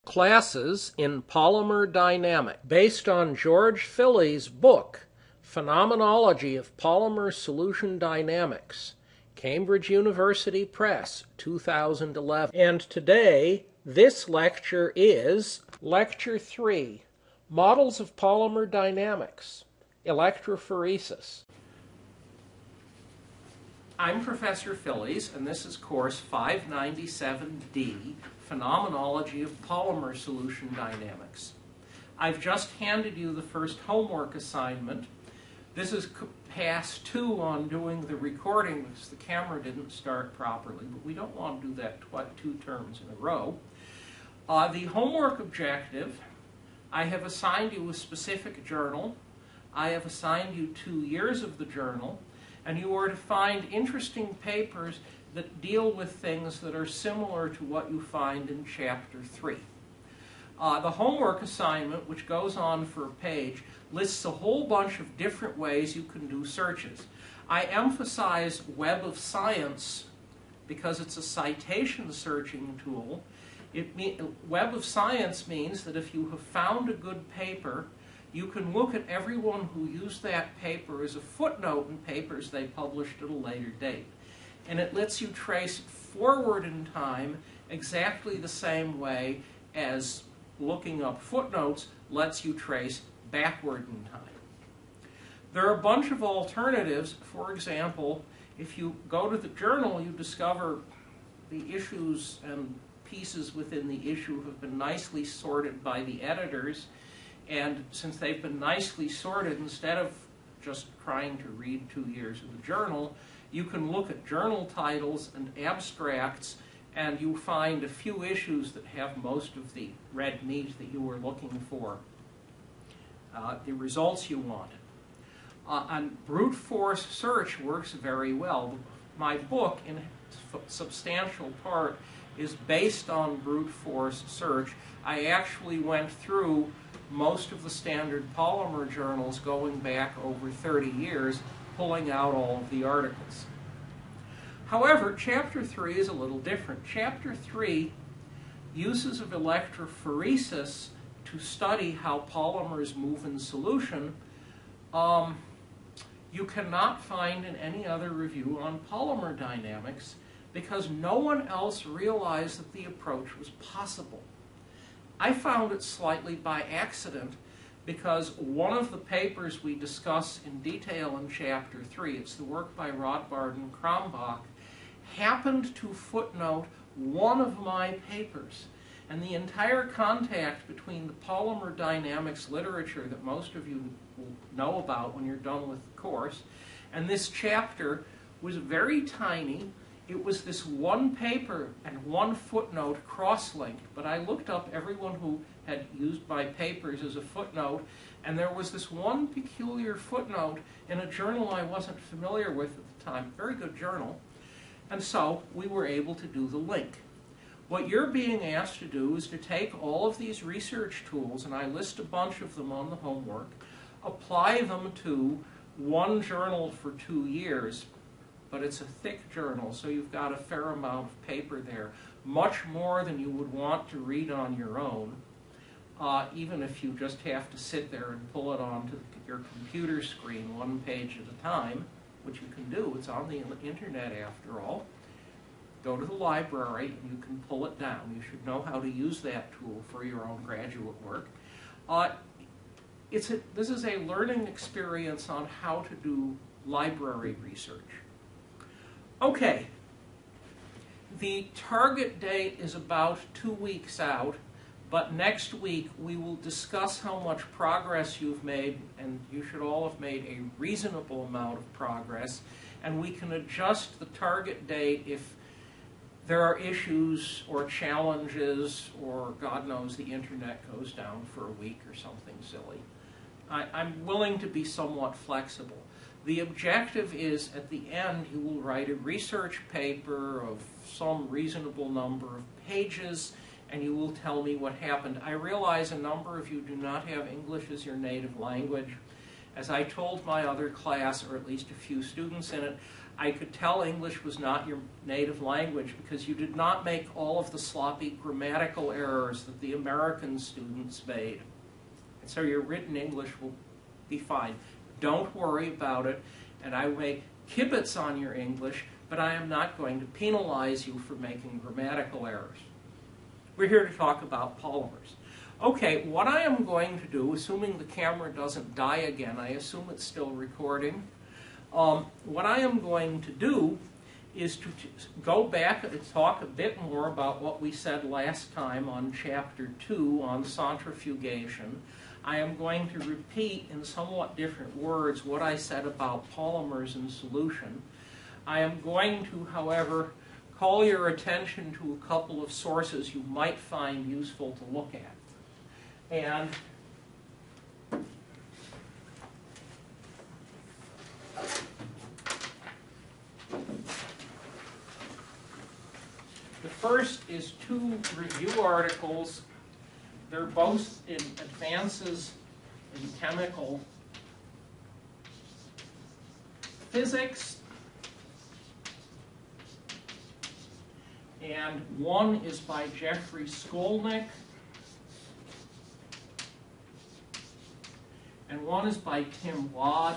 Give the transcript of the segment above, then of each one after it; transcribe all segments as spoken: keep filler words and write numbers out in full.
Classes in Polymer Dynamics, based on George Phillies' book, Phenomenology of Polymer Solution Dynamics, Cambridge University Press, two thousand eleven. And today, this lecture is Lecture three, Models of Polymer Dynamics, Electrophoresis. I'm Professor Phillies, and this is course five ninety-seven D, Phenomenology of Polymer Solution Dynamics. I've just handed you the first homework assignment. This is pass two on doing the recording because the camera didn't start properly, but we don't want to do that tw two terms in a row. Uh, the homework objective, I have assigned you a specific journal. I have assigned you two years of the journal, and you are to find interesting papers that deal with things that are similar to what you find in Chapter three. Uh, the homework assignment, which goes on for a page, lists a whole bunch of different ways you can do searches. I emphasize Web of Science because it's a citation searching tool. It mean, Web of Science means that if you have found a good paper, you can look at everyone who used that paper as a footnote in papers they published at a later date. And it lets you trace forward in time exactly the same way as looking up footnotes lets you trace backward in time. There are a bunch of alternatives. For example, if you go to the journal, you discover the issues and pieces within the issue have been nicely sorted by the editors. And since they've been nicely sorted, instead of just trying to read two years of the journal, you can look at journal titles and abstracts, and you find a few issues that have most of the red meat that you were looking for, uh, the results you want. Uh, and brute force search works very well. My book, in substantial part, is based on brute force search. I actually went through most of the standard polymer journals going back over thirty years, pulling out all of the articles. However, Chapter three is a little different. Chapter three, uses of electrophoresis to study how polymers move in solution, um, you cannot find in any other review on polymer dynamics because no one else realized that the approach was possible. I found it slightly by accident because one of the papers we discuss in detail in Chapter three, it's the work by Rothbard and Krombach, happened to footnote one of my papers. And the entire contact between the polymer dynamics literature that most of you will know about when you're done with the course and this chapter was very tiny. It was this one paper and one footnote cross-linked, but I looked up everyone who had used my papers as a footnote, and there was this one peculiar footnote in a journal I wasn't familiar with at the time, very good journal, and so we were able to do the link. What you're being asked to do is to take all of these research tools, and I list a bunch of them on the homework, apply them to one journal for two years, but it's a thick journal, so you've got a fair amount of paper there, much more than you would want to read on your own, uh, even if you just have to sit there and pull it onto your computer screen one page at a time, which you can do. It's on the internet after all. Go to the library and you can pull it down. You should know how to use that tool for your own graduate work. Uh, it's a, this is a learning experience on how to do library research. Okay, the target date is about two weeks out, but next week we will discuss how much progress you've made, and you should all have made a reasonable amount of progress, and we can adjust the target date if there are issues or challenges, or God knows the internet goes down for a week or something silly. I, I'm willing to be somewhat flexible. The objective is, at the end, you will write a research paper of some reasonable number of pages, and you will tell me what happened. I realize a number of you do not have English as your native language. As I told my other class, or at least a few students in it, I could tell English was not your native language because you did not make all of the sloppy grammatical errors that the American students made. And so your written English will be fine. Don't worry about it, and I may kibitz on your English, but I am not going to penalize you for making grammatical errors. We're here to talk about polymers. Okay, what I am going to do, assuming the camera doesn't die again, I assume it's still recording, um, what I am going to do is to go back and talk a bit more about what we said last time on chapter two on centrifugation. I am going to repeat in somewhat different words what I said about polymers in solution. I am going to, however, call your attention to a couple of sources you might find useful to look at. And the first is two review articles. They're both in Advances in Chemical Physics. And one is by Jeffrey Skolnick. And one is by Tim Lodge.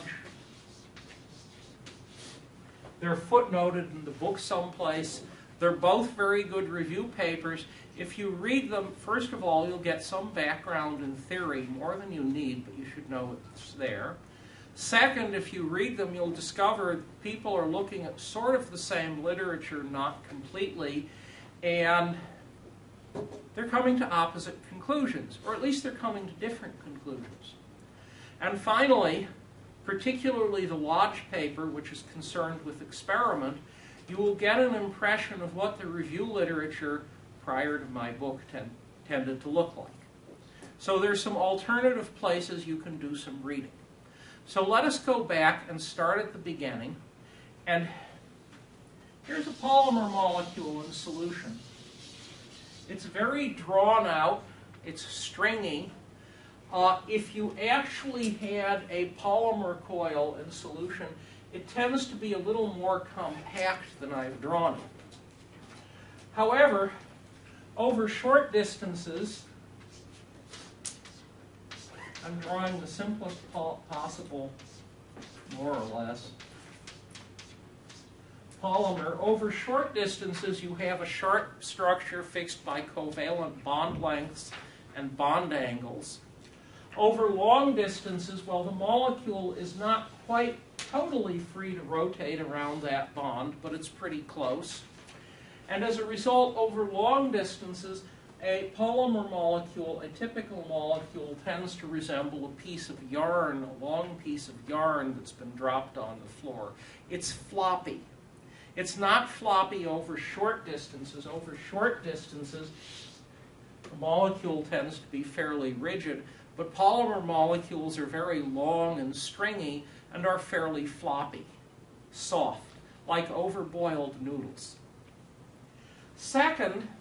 They're footnoted in the book someplace. They're both very good review papers. If you read them, first of all, you'll get some background in theory, more than you need, but you should know it's there. Second, if you read them, you'll discover people are looking at sort of the same literature, not completely, and they're coming to opposite conclusions, or at least they're coming to different conclusions. And finally, particularly the Lodge paper, which is concerned with experiment, you will get an impression of what the review literature prior to my book ten, tended to look like. So there's some alternative places you can do some reading. So let us go back and start at the beginning. And here's a polymer molecule in solution. It's very drawn out. It's stringy. Uh, if you actually had a polymer coil in solution, it tends to be a little more compact than I've drawn it. However, over short distances, I'm drawing the simplest po possible, more or less, polymer. Over short distances, you have a sharp structure fixed by covalent bond lengths and bond angles. Over long distances, well, the molecule is not quite totally free to rotate around that bond, but it's pretty close. And as a result, over long distances, a polymer molecule, a typical molecule, tends to resemble a piece of yarn, a long piece of yarn that's been dropped on the floor. It's floppy. It's not floppy over short distances. Over short distances, the molecule tends to be fairly rigid, but polymer molecules are very long and stringy and are fairly floppy, soft, like overboiled noodles. Second,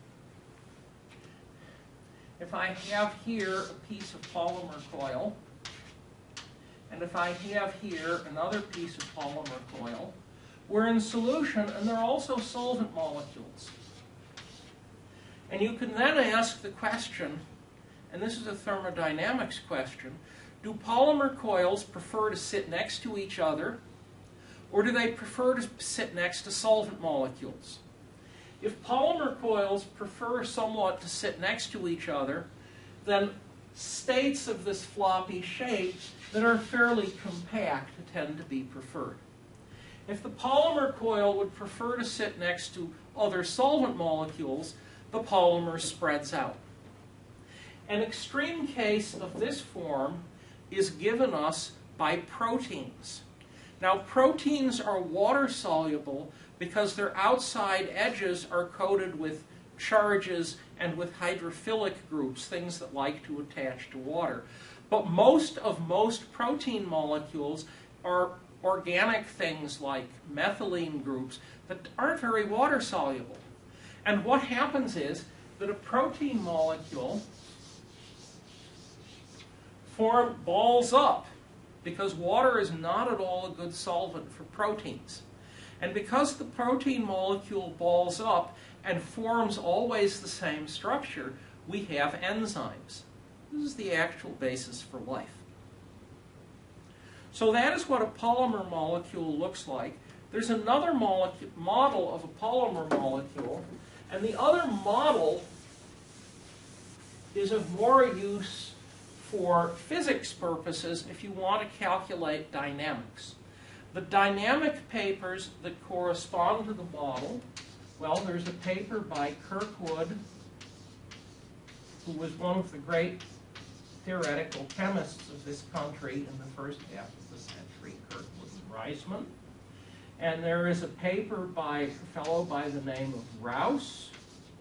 if I have here a piece of polymer coil, and if I have here another piece of polymer coil, we're in solution, and they're also solvent molecules. And you can then ask the question, and this is a thermodynamics question, do polymer coils prefer to sit next to each other, or do they prefer to sit next to solvent molecules? If polymer coils prefer somewhat to sit next to each other, then states of this floppy shape that are fairly compact tend to be preferred. If the polymer coil would prefer to sit next to other solvent molecules, the polymer spreads out. An extreme case of this form is given us by proteins. Now, proteins are water-soluble because their outside edges are coated with charges and with hydrophilic groups, things that like to attach to water. But most of most protein molecules are organic things like methylene groups that aren't very water-soluble. And what happens is that a protein molecule form balls up because water is not at all a good solvent for proteins. And because the protein molecule balls up and forms always the same structure, we have enzymes. This is the actual basis for life. So that is what a polymer molecule looks like. There's another molecule, model of a polymer molecule, and the other model is of more use for physics purposes if you want to calculate dynamics. The dynamic papers that correspond to the model, well, there's a paper by Kirkwood, who was one of the great theoretical chemists of this country in the first half of the century, Kirkwood and Reisman. And there is a paper by a fellow by the name of Rouse.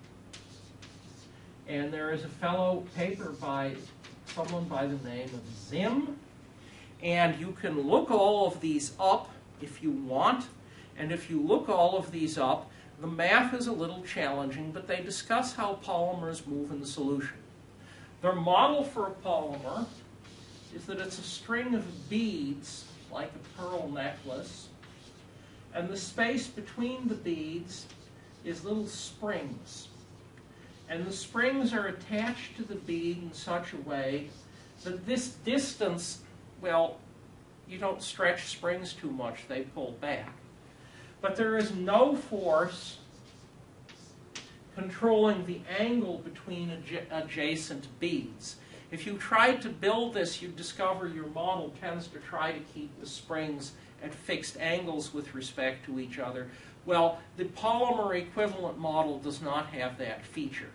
And there is a fellow paper by someone by the name of Zim. And you can look all of these up if you want. And if you look all of these up, the math is a little challenging, but they discuss how polymers move in the solution. Their model for a polymer is that it's a string of beads, like a pearl necklace, and the space between the beads is little springs. And the springs are attached to the bead in such a way that this distance, well, you don't stretch springs too much, they pull back. But there is no force controlling the angle between adja adjacent beads. If you tried to build this, you'd discover your model tends to try to keep the springs at fixed angles with respect to each other. Well, the polymer equivalent model does not have that feature.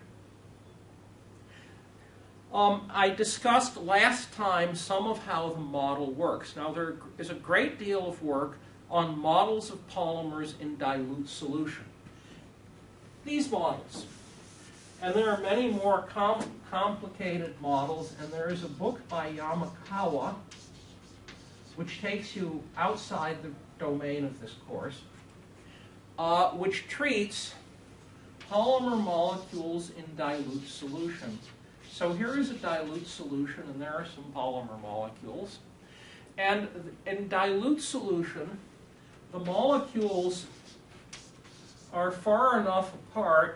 Um, I discussed last time some of how the model works. Now, there is a great deal of work on models of polymers in dilute solution. These models. And there are many more com complicated models, and there is a book by Yamakawa which takes you outside the domain of this course, uh, which treats polymer molecules in dilute solution. So here is a dilute solution, and there are some polymer molecules. And in dilute solution, the molecules are far enough apart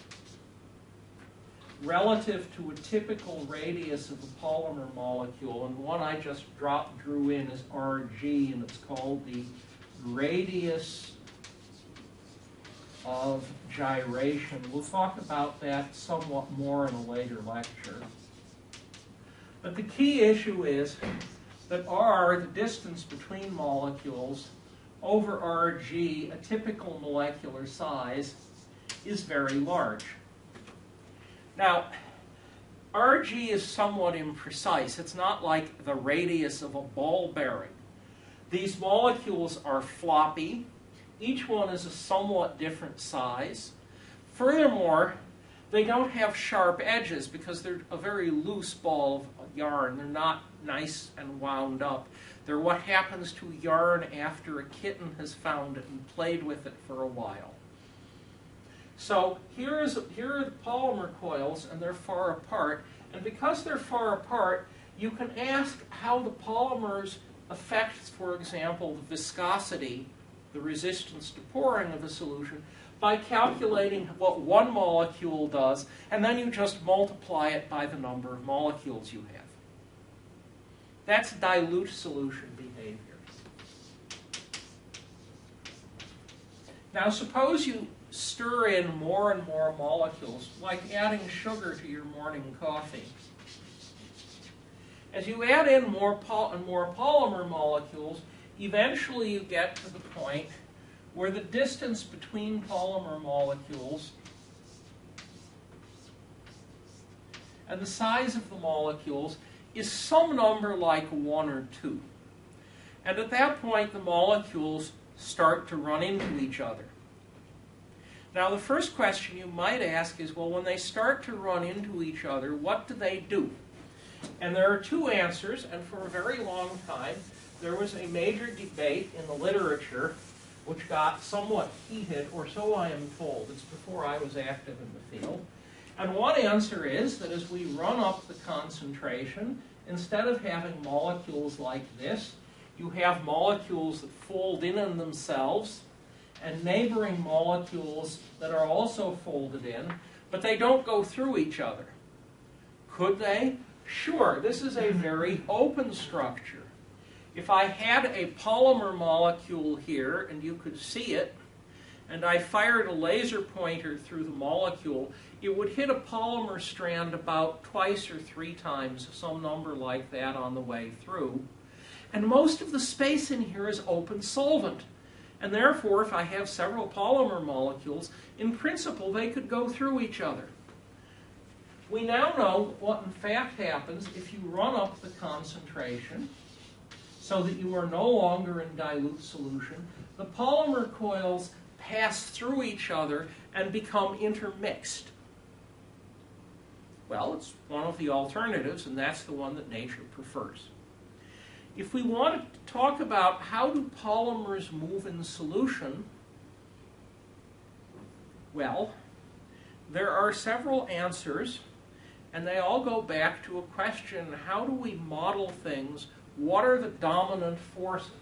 relative to a typical radius of a polymer molecule, and one I just dropped, drew in is R G, and it's called the radius of gyration. We'll talk about that somewhat more in a later lecture. But the key issue is that R, the distance between molecules, over R G, a typical molecular size, is very large. Now, R G is somewhat imprecise. It's not like the radius of a ball bearing. These molecules are floppy. Each one is a somewhat different size. Furthermore, they don't have sharp edges because they're a very loose ball of yarn. They're not nice and wound up. They're what happens to yarn after a kitten has found it and played with it for a while. So here, is, here are the polymer coils, and they're far apart. And because they're far apart, you can ask how the polymers affect, for example, the viscosity, the resistance to pouring of a solution, by calculating what one molecule does, and then you just multiply it by the number of molecules you have. That's dilute solution behavior. Now suppose you stir in more and more molecules, like adding sugar to your morning coffee. As you add in more, poly and more polymer molecules, eventually you get to the point where the distance between polymer molecules and the size of the molecules is some number like one or two. And at that point, the molecules start to run into each other. Now, the first question you might ask is, well, when they start to run into each other, what do they do? And there are two answers, and for a very long time, there was a major debate in the literature which got somewhat heated, or so I am told. It's before I was active in the field. And one answer is that as we run up the concentration, instead of having molecules like this, you have molecules that fold in on themselves, and neighboring molecules that are also folded in, but they don't go through each other. Could they? Sure, this is a very open structure. If I had a polymer molecule here, and you could see it, and I fired a laser pointer through the molecule, it would hit a polymer strand about twice or three times, some number like that on the way through. And most of the space in here is open solvent. And therefore, if I have several polymer molecules, in principle, they could go through each other. We now know what in fact happens if you run up the concentration so that you are no longer in dilute solution. The polymer coils pass through each other and become intermixed. Well, it's one of the alternatives, and that's the one that nature prefers. If we want to talk about how do polymers move in solution, well, there are several answers, and they all go back to a question: how do we model things? What are the dominant forces?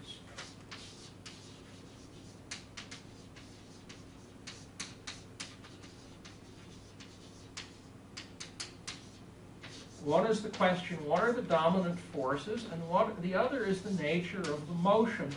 One is the question, what are the dominant forces? And what the other is the nature of the motion.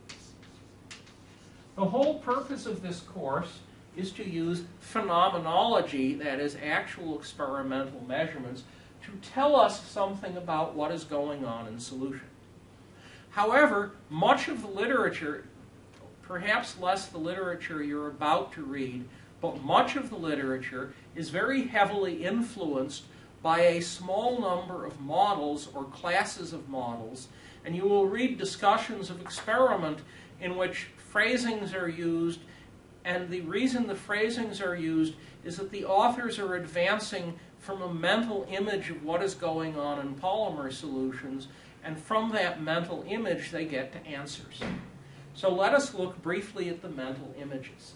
The whole purpose of this course is to use phenomenology, that is actual experimental measurements, to tell us something about what is going on in solution. However, much of the literature, perhaps less the literature you're about to read, but much of the literature is very heavily influenced by a small number of models or classes of models, and you will read discussions of experiment in which phrasings are used, and the reason the phrasings are used is that the authors are advancing from a mental image of what is going on in polymer solutions, and from that mental image they get to answers. So let us look briefly at the mental images.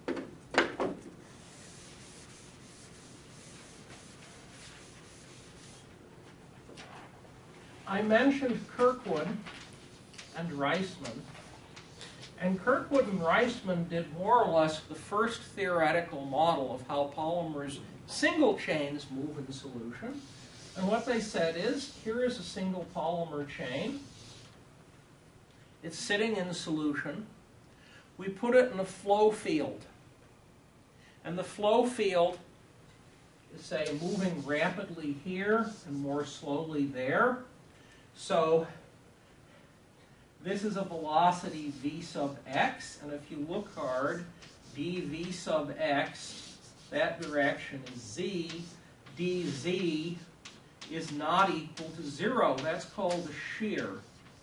I mentioned Kirkwood and Reisman, and Kirkwood and Reisman did more or less the first theoretical model of how polymers, single chains, move in solution. And what they said is, here is a single polymer chain. It's sitting in solution. We put it in a flow field. And the flow field is, say, moving rapidly here and more slowly there. So this is a velocity v sub x, and if you look hard, dv sub x, that direction is z, dz is not equal to zero. That's called a shear.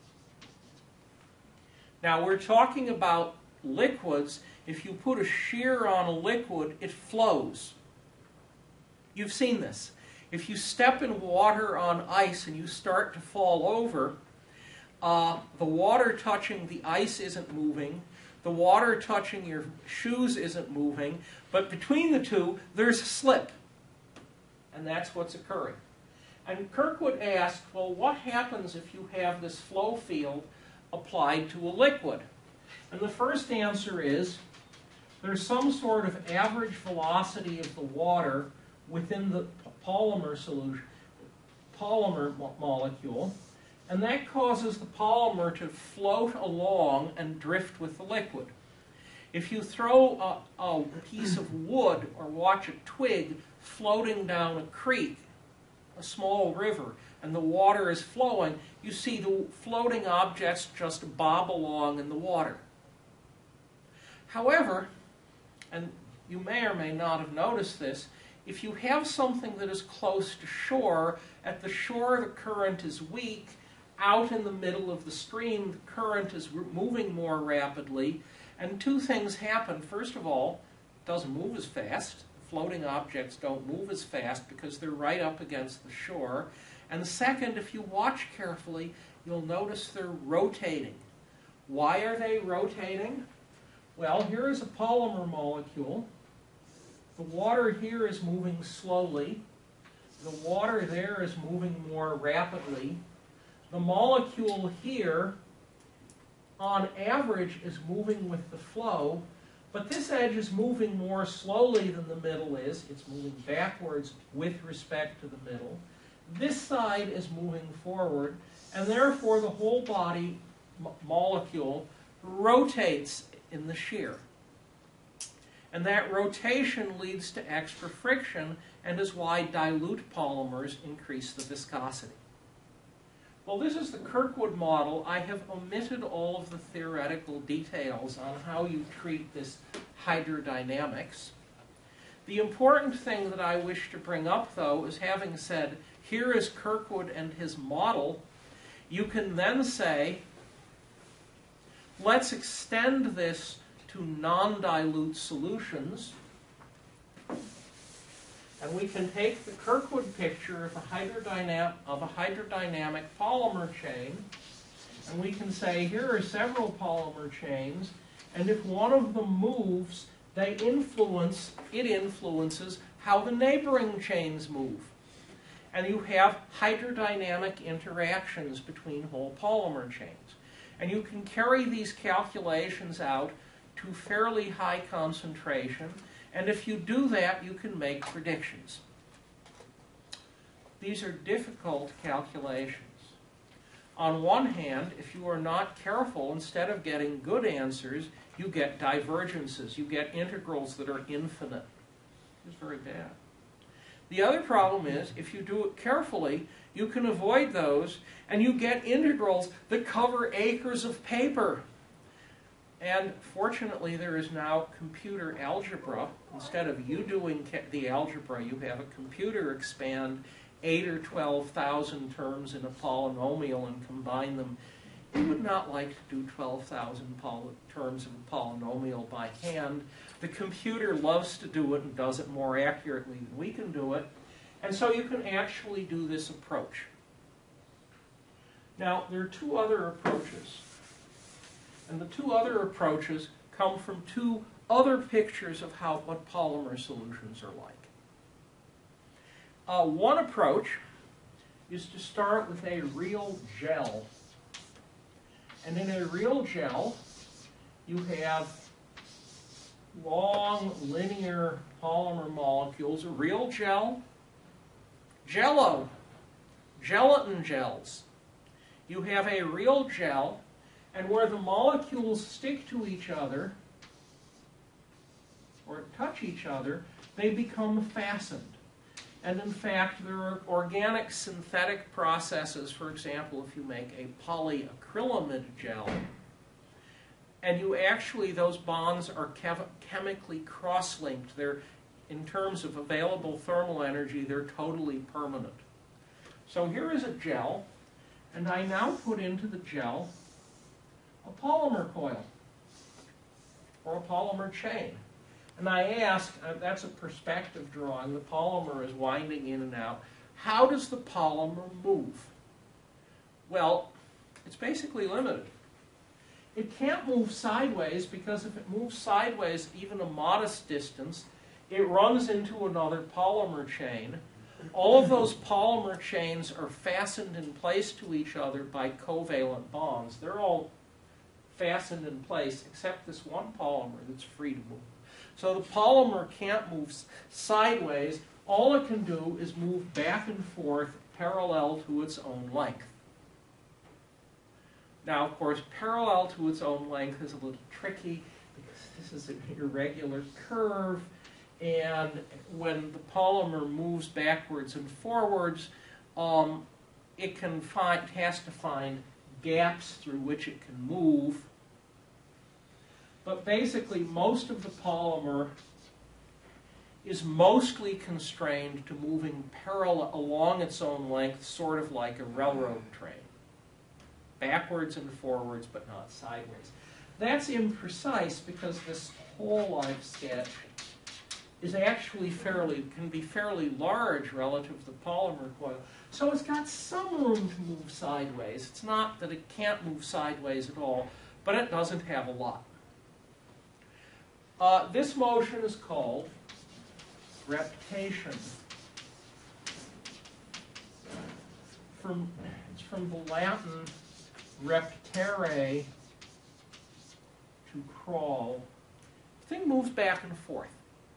Now we're talking about liquids. If you put a shear on a liquid, it flows. You've seen this. If you step in water on ice and you start to fall over, uh, the water touching the ice isn't moving, the water touching your shoes isn't moving, but between the two, there's a slip. And that's what's occurring. And Kirkwood asked, well, what happens if you have this flow field applied to a liquid? And the first answer is, there's some sort of average velocity of the water within the polymer solution, polymer mo molecule, and that causes the polymer to float along and drift with the liquid. If you throw a, a piece of wood or watch a twig floating down a creek, a small river, and the water is flowing, you see the floating objects just bob along in the water. However, and you may or may not have noticed this, if you have something that is close to shore, at the shore the current is weak, out in the middle of the stream the current is moving more rapidly, and two things happen. First of all, it doesn't move as fast. Floating objects don't move as fast because they're right up against the shore. And second, if you watch carefully, you'll notice they're rotating. Why are they rotating? Well, here is a polymer molecule. The water here is moving slowly. The water there is moving more rapidly. The molecule here, on average, is moving with the flow, But this edge is moving more slowly than the middle is. It's moving backwards with respect to the middle. This side is moving forward, and therefore the whole body mo molecule rotates in the shear. And that rotation leads to extra friction and is why dilute polymers increase the viscosity. Well, this is the Kirkwood model. I have omitted all of the theoretical details on how you treat this hydrodynamics. The important thing that I wish to bring up, though, is having said, here is Kirkwood and his model, you can then say, let's extend this to non-dilute solutions. And we can take the Kirkwood picture of a, hydrodynam of a hydrodynamic polymer chain, and we can say, here are several polymer chains, and if one of them moves, they influence, it influences how the neighboring chains move. And you have hydrodynamic interactions between whole polymer chains. And you can carry these calculations out to fairly high concentration, and if you do that, you can make predictions. These are difficult calculations. On one hand, if you are not careful, instead of getting good answers, you get divergences. You get integrals that are infinite. It's very bad. The other problem is, if you do it carefully, you can avoid those, and you get integrals that cover acres of paper. And fortunately, there is now computer algebra. Instead of you doing the algebra, you have a computer expand eight or twelve thousand terms in a polynomial and combine them. You would not like to do twelve thousand terms of a polynomial by hand. The computer loves to do it and does it more accurately than we can do it. And so you can actually do this approach. Now, there are two other approaches. And the two other approaches come from two other pictures of how what polymer solutions are like. Uh, one approach is to start with a real gel. And in a real gel, you have long, linear polymer molecules. A real gel, Jell-O, gelatin gels. You have a real gel, and where the molecules stick to each other, or touch each other, they become fastened. And in fact, there are organic synthetic processes. For example, if you make a polyacrylamide gel, and you actually, those bonds are chem chemically cross-linked. They're, in terms of available thermal energy, they're totally permanent. So here is a gel, and I now put into the gel a polymer coil, or a polymer chain. And I ask, uh, that's a perspective drawing, the polymer is winding in and out. How does the polymer move? Well, it's basically limited. It can't move sideways, because if it moves sideways even a modest distance, it runs into another polymer chain. All of those polymer chains are fastened in place to each other by covalent bonds. They're all fastened in place except this one polymer that's free to move. So the polymer can't move sideways. All it can do is move back and forth parallel to its own length. Now, of course, parallel to its own length is a little tricky because this is an irregular curve, and when the polymer moves backwards and forwards, um, it can find, has to find gaps through which it can move. But basically, most of the polymer is mostly constrained to moving parallel along its own length, sort of like a railroad train. Backwards and forwards, but not sideways. That's imprecise because this whole life sketch is actually fairly, can be fairly large relative to the polymer coil. So it's got some room to move sideways. It's not that it can't move sideways at all, but it doesn't have a lot. Uh, this motion is called reptation. From, it's from the Latin reptere, to crawl, thing moves back and forth.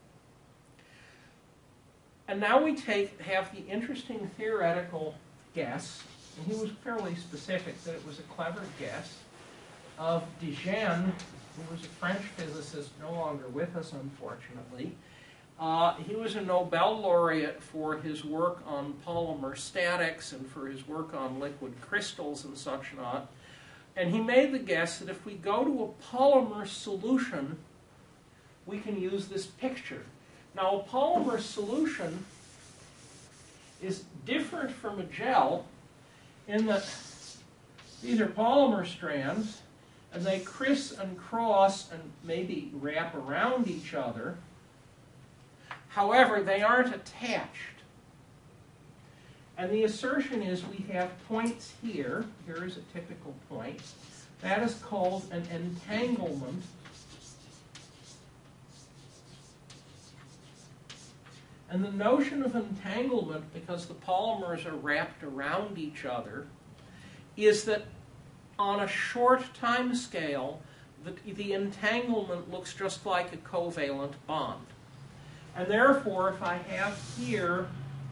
And now we take have the interesting theoretical guess, and he was fairly specific that it was a clever guess, of de Gennes, who was a French physicist, no longer with us, unfortunately. Uh, he was a Nobel laureate for his work on polymer statics and for his work on liquid crystals and such not. And he made the guess that if we go to a polymer solution, we can use this picture. Now, a polymer solution is different from a gel in that these are polymer strands, and they criss and cross and maybe wrap around each other. However, they aren't attached. And the assertion is we have points here. Here is a typical point. That is called an entanglement. And the notion of entanglement, because the polymers are wrapped around each other, is that on a short time scale, the, the entanglement looks just like a covalent bond. And therefore, if I have here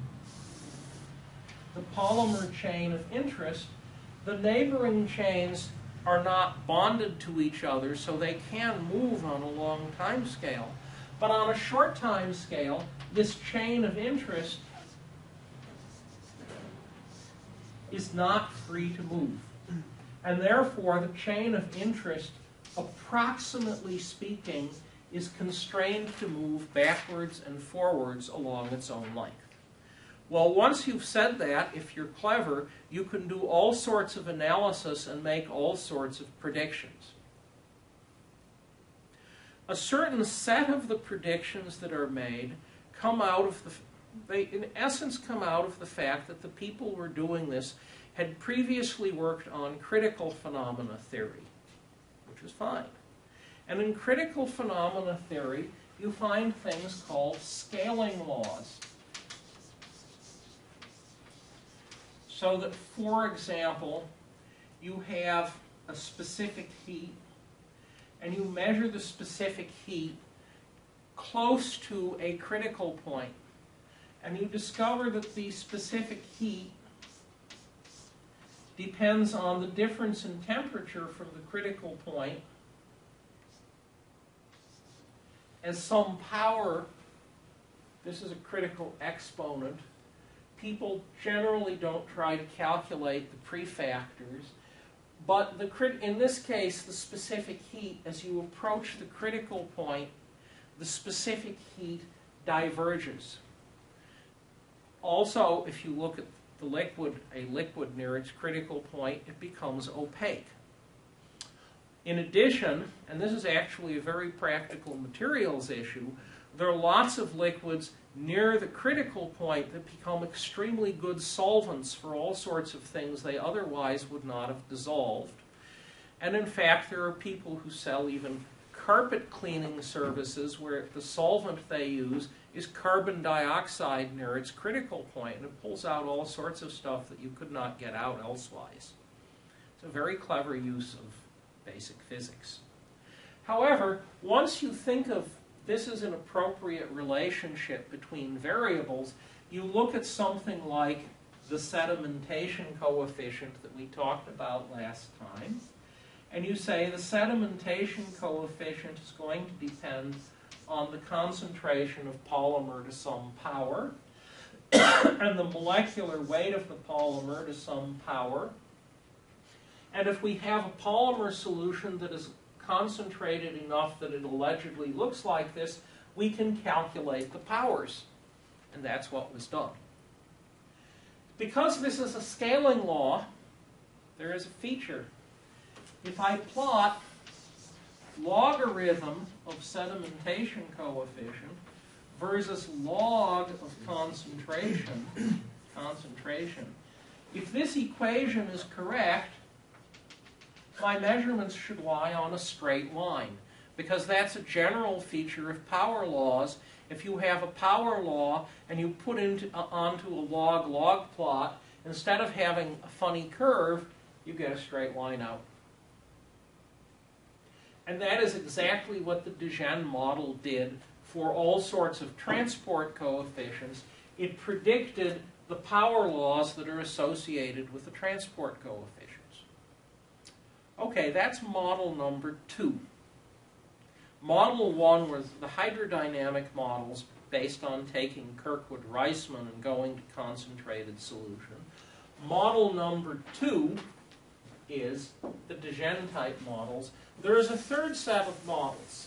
the polymer chain of interest, the neighboring chains are not bonded to each other, so they can move on a long time scale. But on a short time scale, this chain of interest is not free to move. And therefore, the chain of interest, approximately speaking, is constrained to move backwards and forwards along its own length. Well, once you've said that, if you're clever, you can do all sorts of analysis and make all sorts of predictions. A certain set of the predictions that are made come out of the, they in essence come out of the fact that the people who were doing this had previously worked on critical phenomena theory, which is fine. And in critical phenomena theory, you find things called scaling laws. So that, for example, you have a specific heat, and you measure the specific heat close to a critical point, and you discover that the specific heat depends on the difference in temperature from the critical point as some power. This is a critical exponent. People generally don't try to calculate the prefactors, but the crit in this case, the specific heat, as you approach the critical point, the specific heat diverges. Also, if you look at the liquid, a liquid near its critical point, it becomes opaque. In addition, and this is actually a very practical materials issue, there are lots of liquids near the critical point that become extremely good solvents for all sorts of things they otherwise would not have dissolved. And in fact, there are people who sell even carpet cleaning services where the solvent they use is carbon dioxide near its critical point, and it pulls out all sorts of stuff that you could not get out elsewise. It's a very clever use of basic physics. However, once you think of this as an appropriate relationship between variables, you look at something like the sedimentation coefficient that we talked about last time, and you say the sedimentation coefficient is going to depend on the concentration of polymer to some power, and the molecular weight of the polymer to some power. And if we have a polymer solution that is concentrated enough that it allegedly looks like this, we can calculate the powers. And that's what was done. Because this is a scaling law, there is a feature. If I plot logarithm of sedimentation coefficient versus log of concentration, concentration, if this equation is correct, my measurements should lie on a straight line, because that's a general feature of power laws. If you have a power law and you put into, uh, onto a log-log plot, instead of having a funny curve, you get a straight line out. And that is exactly what the de Gennes model did for all sorts of transport coefficients. It predicted the power laws that are associated with the transport coefficients. Okay, that's model number two. Model one was the hydrodynamic models based on taking Kirkwood-Reisman and going to concentrated solution. Model number two is the de Gennes type models. There is a third set of models.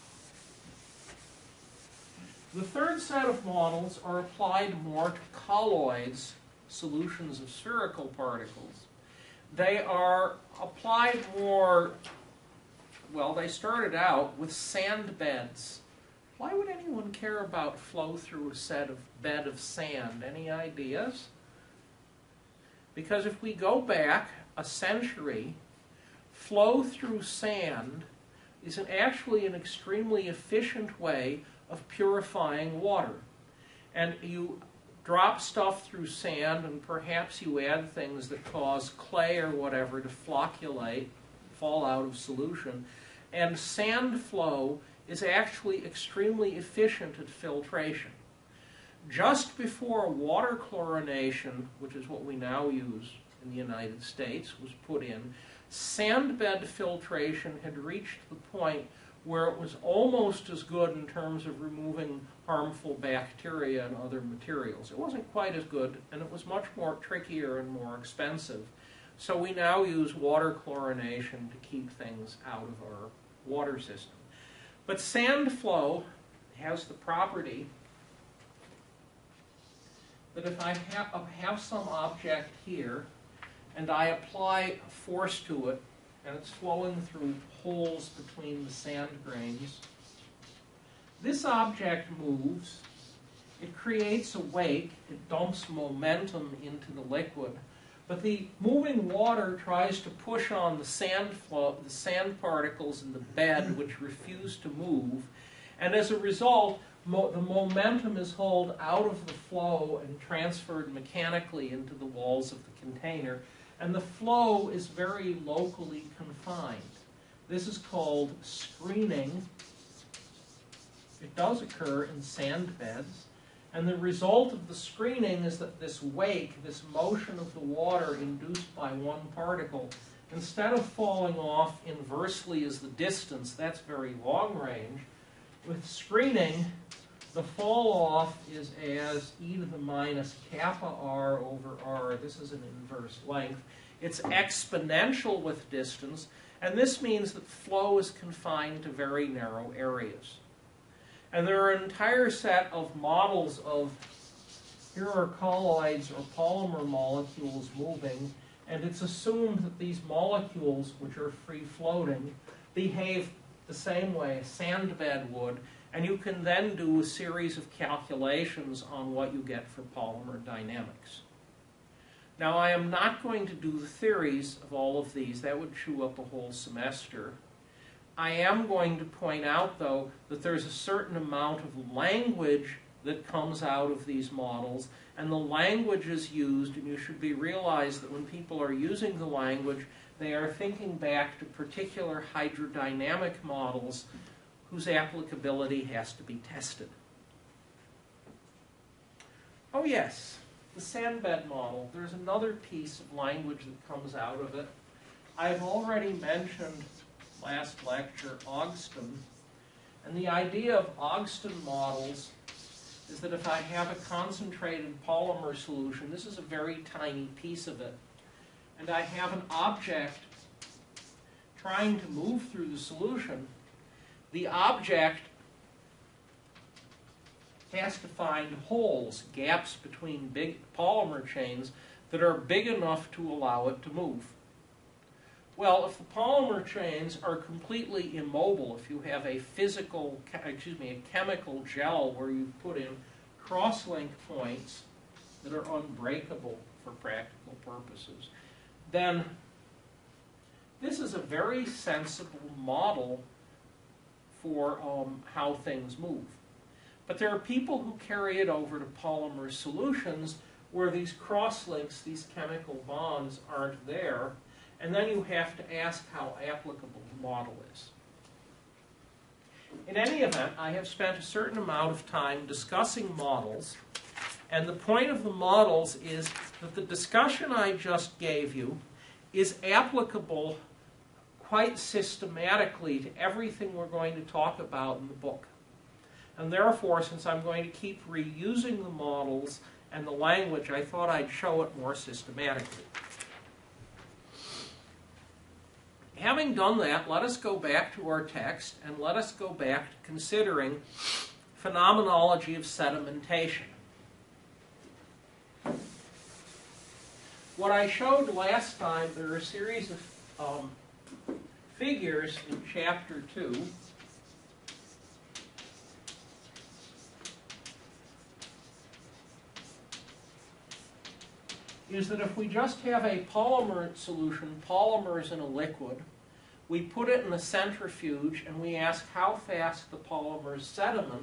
The third set of models are applied more to colloids, solutions of spherical particles. They are applied more, well, they started out with sand beds. Why would anyone care about flow through a set of bed of sand? Any ideas? Because if we go back a century, flow through sand is an, actually an extremely efficient way of purifying water. And you drop stuff through sand, and perhaps you add things that cause clay or whatever to flocculate, fall out of solution. And sand flow is actually extremely efficient at filtration. Just before water chlorination, which is what we now use in the United States, was put in, sand bed filtration had reached the point where it was almost as good in terms of removing harmful bacteria and other materials. It wasn't quite as good, and it was much more trickier and more expensive. So we now use water chlorination to keep things out of our water system. But sand flow has the property that if I have, have some object here and I apply force to it, and it's flowing through holes between the sand grains, this object moves, it creates a wake, it dumps momentum into the liquid, but the moving water tries to push on the sand flow, the sand particles in the bed, which refuse to move, and as a result, mo the momentum is hauled out of the flow and transferred mechanically into the walls of the container, and the flow is very locally confined. This is called screening. It does occur in sand beds, and the result of the screening is that this wake, this motion of the water induced by one particle, instead of falling off inversely as the distance, that's very long range, with screening, the fall off is as e to the minus kappa r over r. This is an inverse length. It's exponential with distance, and this means that flow is confined to very narrow areas. And there are an entire set of models of, here are colloids or polymer molecules moving, and it's assumed that these molecules, which are free-floating, behave the same way a sand bed would, and you can then do a series of calculations on what you get for polymer dynamics. Now, I am not going to do the theories of all of these. That would chew up a whole semester. I am going to point out, though, that there's a certain amount of language that comes out of these models, and the language is used, and you should be realized that when people are using the language, they are thinking back to particular hydrodynamic models whose applicability has to be tested. Oh yes, the sandbed model. There's another piece of language that comes out of it. I've already mentioned last lecture Ogston, and the idea of Ogston models is that if I have a concentrated polymer solution, this is a very tiny piece of it, and I have an object trying to move through the solution, the object has to find holes, gaps between big polymer chains that are big enough to allow it to move. Well, if the polymer chains are completely immobile, if you have a physical, excuse me, a chemical gel where you put in cross-link points that are unbreakable for practical purposes, then this is a very sensible model for um, how things move. But there are people who carry it over to polymer solutions where these cross-links, these chemical bonds, aren't there, and then you have to ask how applicable the model is. In any event, I have spent a certain amount of time discussing models, and the point of the models is that the discussion I just gave you is applicable quite systematically to everything we're going to talk about in the book. And therefore, since I'm going to keep reusing the models and the language, I thought I'd show it more systematically. Having done that, let us go back to our text and let us go back to considering phenomenology of sedimentation. What I showed last time, there are a series of um, figures in chapter two. Is that if we just have a polymer solution, polymers in a liquid, we put it in a centrifuge and we ask how fast the polymers sediment,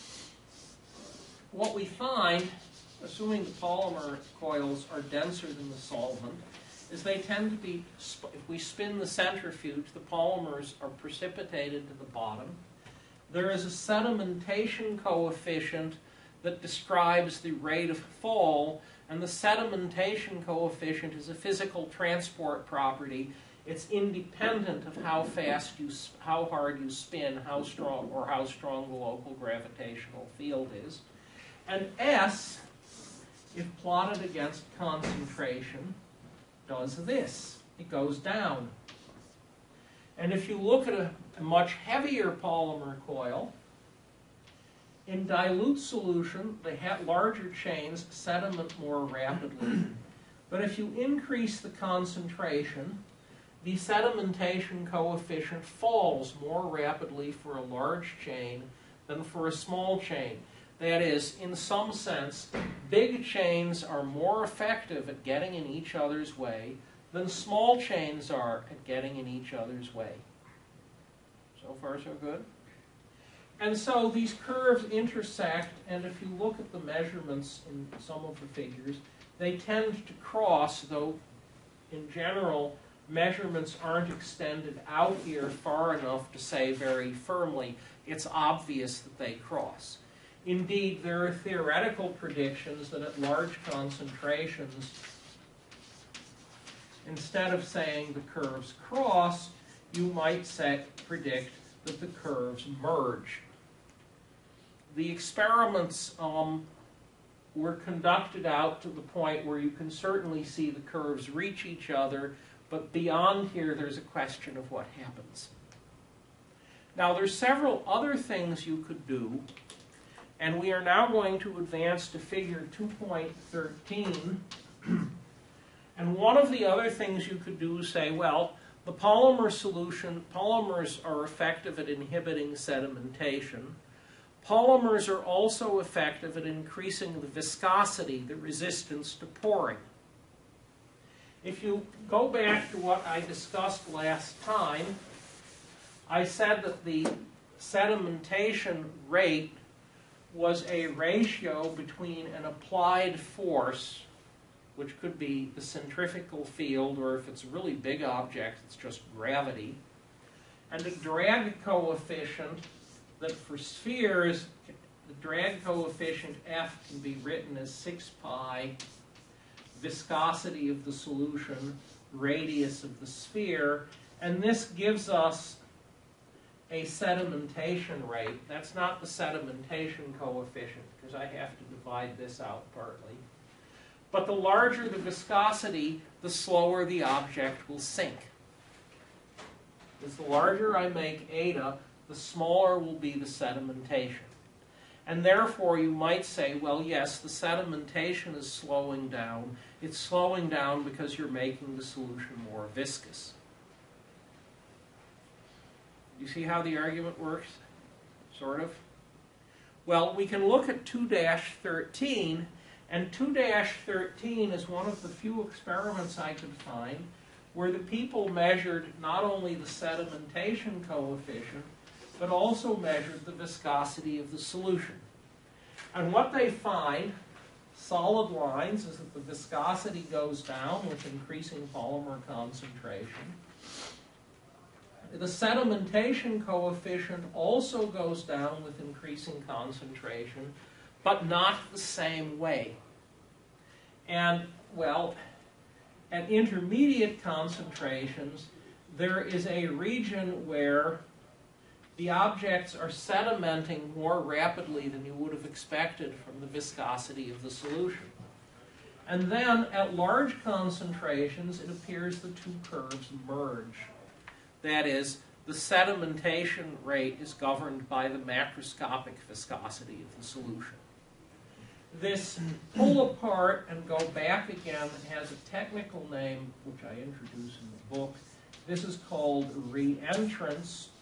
what we find, assuming the polymer coils are denser than the solvent, is they tend to be, if we spin the centrifuge, the polymers are precipitated to the bottom. There is a sedimentation coefficient that describes the rate of fall, and the sedimentation coefficient is a physical transport property. It's independent of how fast you, how hard you spin, how strong, or how strong the local gravitational field is. And S, if plotted against concentration, does this. It goes down. And if you look at a, a much heavier polymer coil, in dilute solution, the larger chains sediment more rapidly. But if you increase the concentration, the sedimentation coefficient falls more rapidly for a large chain than for a small chain. That is, in some sense, big chains are more effective at getting in each other's way than small chains are at getting in each other's way. So far, so good? And so these curves intersect, and if you look at the measurements in some of the figures, they tend to cross, though in general, measurements aren't extended out here far enough to say very firmly it's obvious that they cross. Indeed, there are theoretical predictions that at large concentrations, instead of saying the curves cross, you might say, predict that the curves merge. The experiments um, were conducted out to the point where you can certainly see the curves reach each other, but beyond here there's a question of what happens. Now there's several other things you could do, and we are now going to advance to figure two point thirteen. And one of the other things you could do is say, well, the polymer solution, polymers are effective at inhibiting sedimentation. Polymers are also effective at increasing the viscosity, the resistance to pouring. If you go back to what I discussed last time, I said that the sedimentation rate was a ratio between an applied force, which could be the centrifugal field, or if it's a really big object, it's just gravity, and a drag coefficient that for spheres, the drag coefficient F can be written as six pi, viscosity of the solution, radius of the sphere, and this gives us a sedimentation rate. That's not the sedimentation coefficient, because I have to divide this out partly. But the larger the viscosity, the slower the object will sink. As the larger I make eta, the smaller will be the sedimentation. And therefore you might say, well, yes, the sedimentation is slowing down. It's slowing down because you're making the solution more viscous. You see how the argument works? Sort of? Well, we can look at two dash thirteen, and two dash thirteen is one of the few experiments I could find where the people measured not only the sedimentation coefficient, but also measured the viscosity of the solution. And what they find, solid lines, is that the viscosity goes down with increasing polymer concentration. the sedimentation coefficient also goes down with increasing concentration, but not the same way. And, well, at intermediate concentrations, there is a region where the objects are sedimenting more rapidly than you would have expected from the viscosity of the solution. And then, at large concentrations, it appears the two curves merge. That is, the sedimentation rate is governed by the macroscopic viscosity of the solution. This pull apart and go back again has a technical name, which I introduce in the book. This is called reentrance.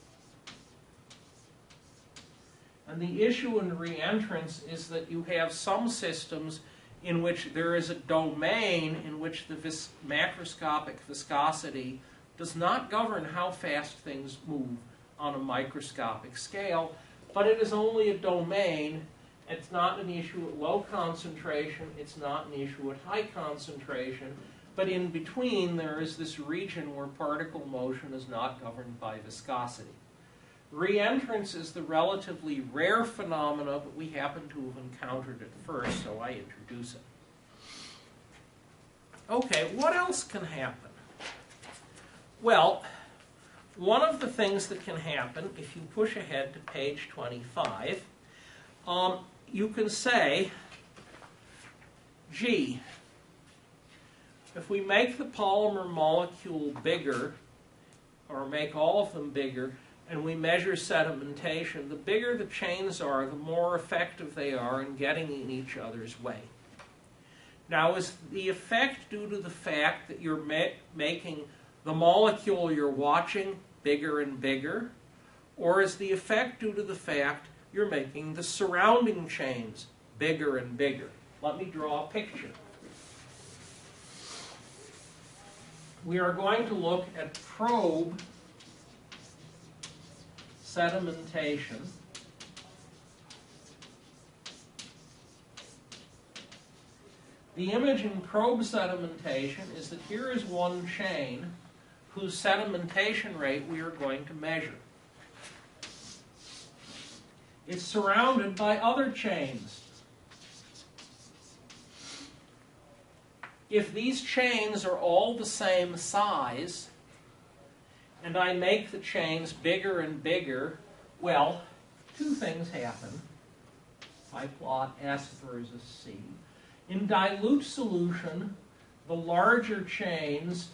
And the issue in reentrance is that you have some systems in which there is a domain in which the vis macroscopic viscosity does not govern how fast things move on a microscopic scale, but it is only a domain. It's not an issue at low concentration, it's not an issue at high concentration, but in between there is this region where particle motion is not governed by viscosity. Reentrance is the relatively rare phenomena, but we happen to have encountered it first, so I introduce it. Okay, what else can happen? Well, one of the things that can happen, if you push ahead to page twenty-five, um, you can say, gee, if we make the polymer molecule bigger, or make all of them bigger, and we measure sedimentation, the bigger the chains are, the more effective they are in getting in each other's way. Now, is the effect due to the fact that you're ma making the molecule you're watching bigger and bigger, or is the effect due to the fact you're making the surrounding chains bigger and bigger? Let me draw a picture. We are going to look at probe sedimentation. The image in probe sedimentation is that here is one chain whose sedimentation rate we are going to measure. It's surrounded by other chains. If these chains are all the same size, and I make the chains bigger and bigger, well, two things happen. I plot S versus C. In dilute solution, the larger chains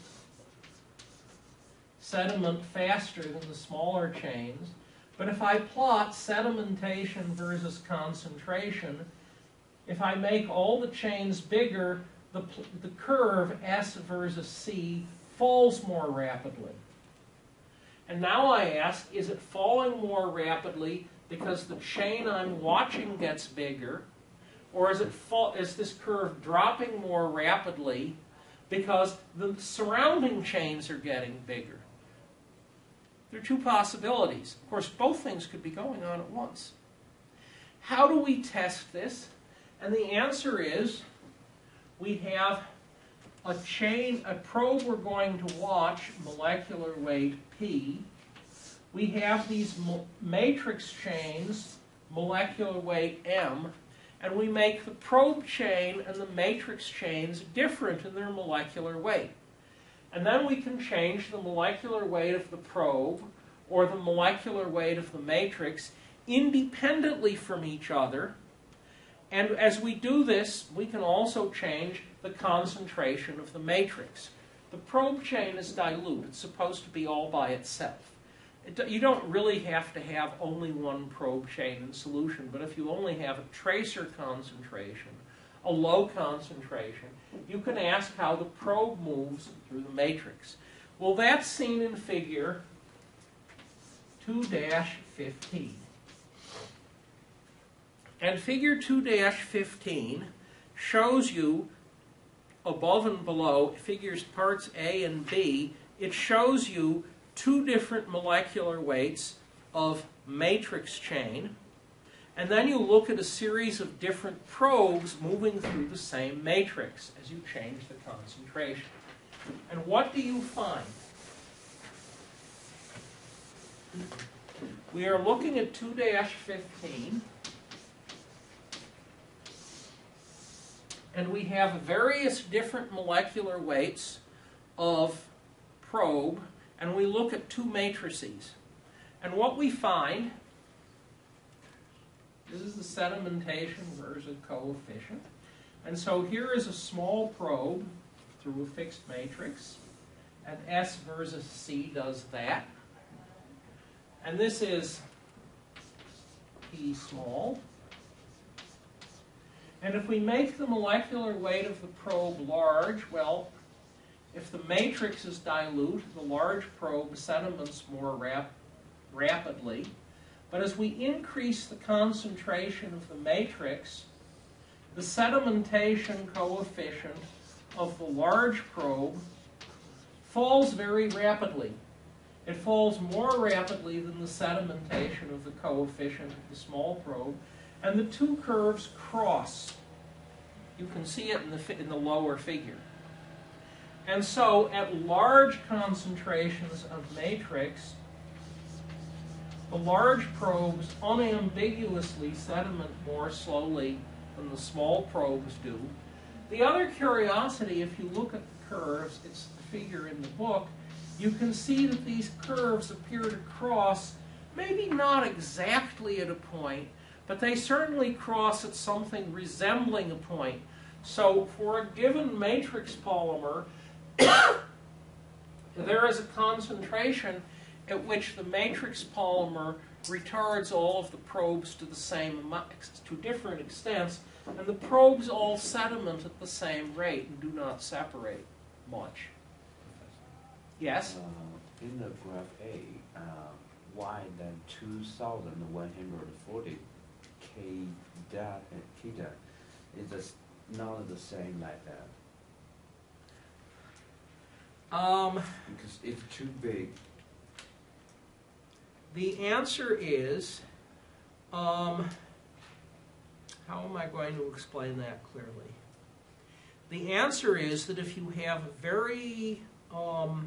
sediment faster than the smaller chains. But if I plot sedimentation versus concentration, if I make all the chains bigger, the, the curve S versus C falls more rapidly. And now I ask, is it falling more rapidly because the chain I'm watching gets bigger, or is, it fall, is this curve dropping more rapidly because the surrounding chains are getting bigger? There are two possibilities. Of course, both things could be going on at once. How do we test this? And the answer is, we have a chain, a probe we're going to watch, molecular weight P. We have these matrix chains, molecular weight M, and we make the probe chain and the matrix chains different in their molecular weight. And then we can change the molecular weight of the probe or the molecular weight of the matrix independently from each other. And as we do this, we can also change the concentration of the matrix. The probe chain is dilute. It's supposed to be all by itself. It, you don't really have to have only one probe chain in solution, but if you only have a tracer concentration, a low concentration, you can ask how the probe moves through the matrix. Well, that's seen in figure two dash fifteen. And figure two dash fifteen shows you above and below, figures parts A and B, it shows you two different molecular weights of matrix chain. And then you look at a series of different probes moving through the same matrix as you change the concentration. And what do you find? We are looking at two dash fifteen. And we have various different molecular weights of probe, and we look at two matrices. And what we find, this is the sedimentation versus coefficient. And so here is a small probe through a fixed matrix, and S versus C does that. And this is P small. And if we make the molecular weight of the probe large, well, if the matrix is dilute, the large probe sediments more rap rapidly. But as we increase the concentration of the matrix, the sedimentation coefficient of the large probe falls very rapidly. It falls more rapidly than the sedimentation of the coefficient of the small probe, and the two curves cross. You can see it in the, in the lower figure. And so at large concentrations of matrix, the large probes unambiguously sediment more slowly than the small probes do. The other curiosity, if you look at the curves, it's the figure in the book, you can see that these curves appear to cross, maybe not exactly at a point, but they certainly cross at something resembling a point. So for a given matrix polymer, there is a concentration at which the matrix polymer retards all of the probes to the same amount, to different extents, and the probes all sediment at the same rate and do not separate much. Yes? Uh, in the graph A, uh, y then two thousand one hundred forty k dot and k dot is just not the same like that. Um, Because it's too big. the answer is, um, how am I going to explain that clearly? The answer is that if you have a very, um,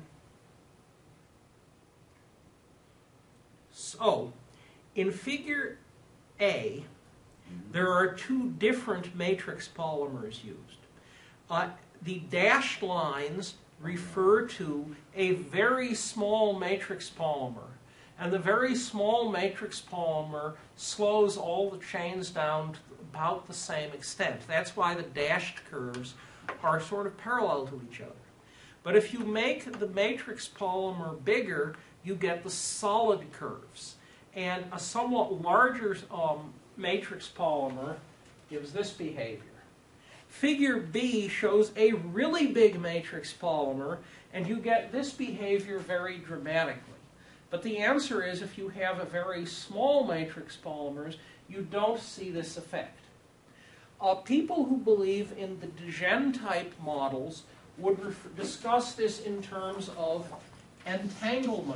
so, in figure A, there are two different matrix polymers used. Uh, the dashed lines refer to a very small matrix polymer. And the very small matrix polymer slows all the chains down to about the same extent. That's why the dashed curves are sort of parallel to each other. But if you make the matrix polymer bigger, you get the solid curves. And a somewhat larger um, matrix polymer gives this behavior. Figure B shows a really big matrix polymer, and you get this behavior very dramatically. But the answer is, if you have a very small matrix polymers, you don't see this effect. Uh, people who believe in the de Gennes type models would discuss this in terms of entanglement.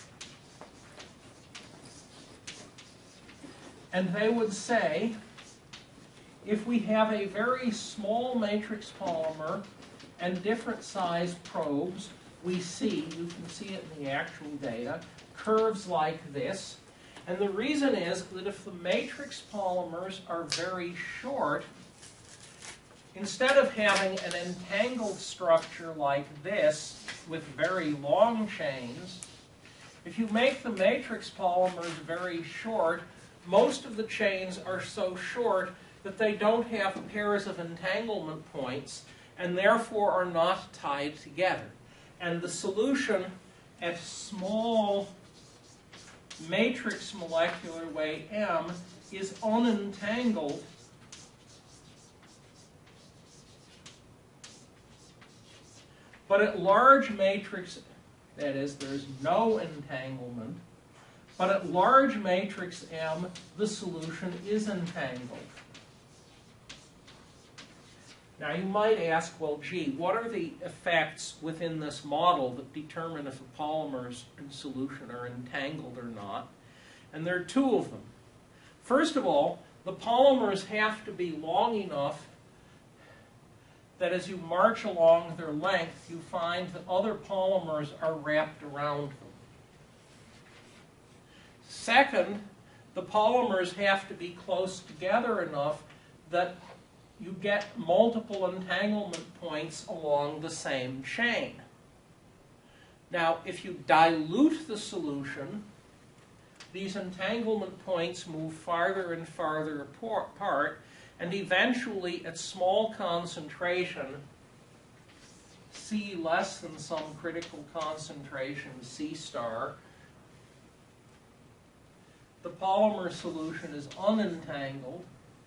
And they would say, if we have a very small matrix polymer and different sized probes, we see, you can see it in the actual data, curves like this. And the reason is that if the matrix polymers are very short, instead of having an entangled structure like this with very long chains, if you make the matrix polymers very short, most of the chains are so short that they don't have pairs of entanglement points and therefore are not tied together. And the solution at small matrix molecular weight m is unentangled but at large matrix, that is, there's no entanglement, but at large matrix M, the solution is entangled. Now you might ask, well, gee, what are the effects within this model that determine if the polymers in solution are entangled or not? And there are two of them. First of all, the polymers have to be long enough that as you march along their length, you find that other polymers are wrapped around them. Second, the polymers have to be close together enough that you get multiple entanglement points along the same chain. Now, if you dilute the solution, these entanglement points move farther and farther apart, and eventually, at small concentration, C less than some critical concentration, C star, the polymer solution is unentangled,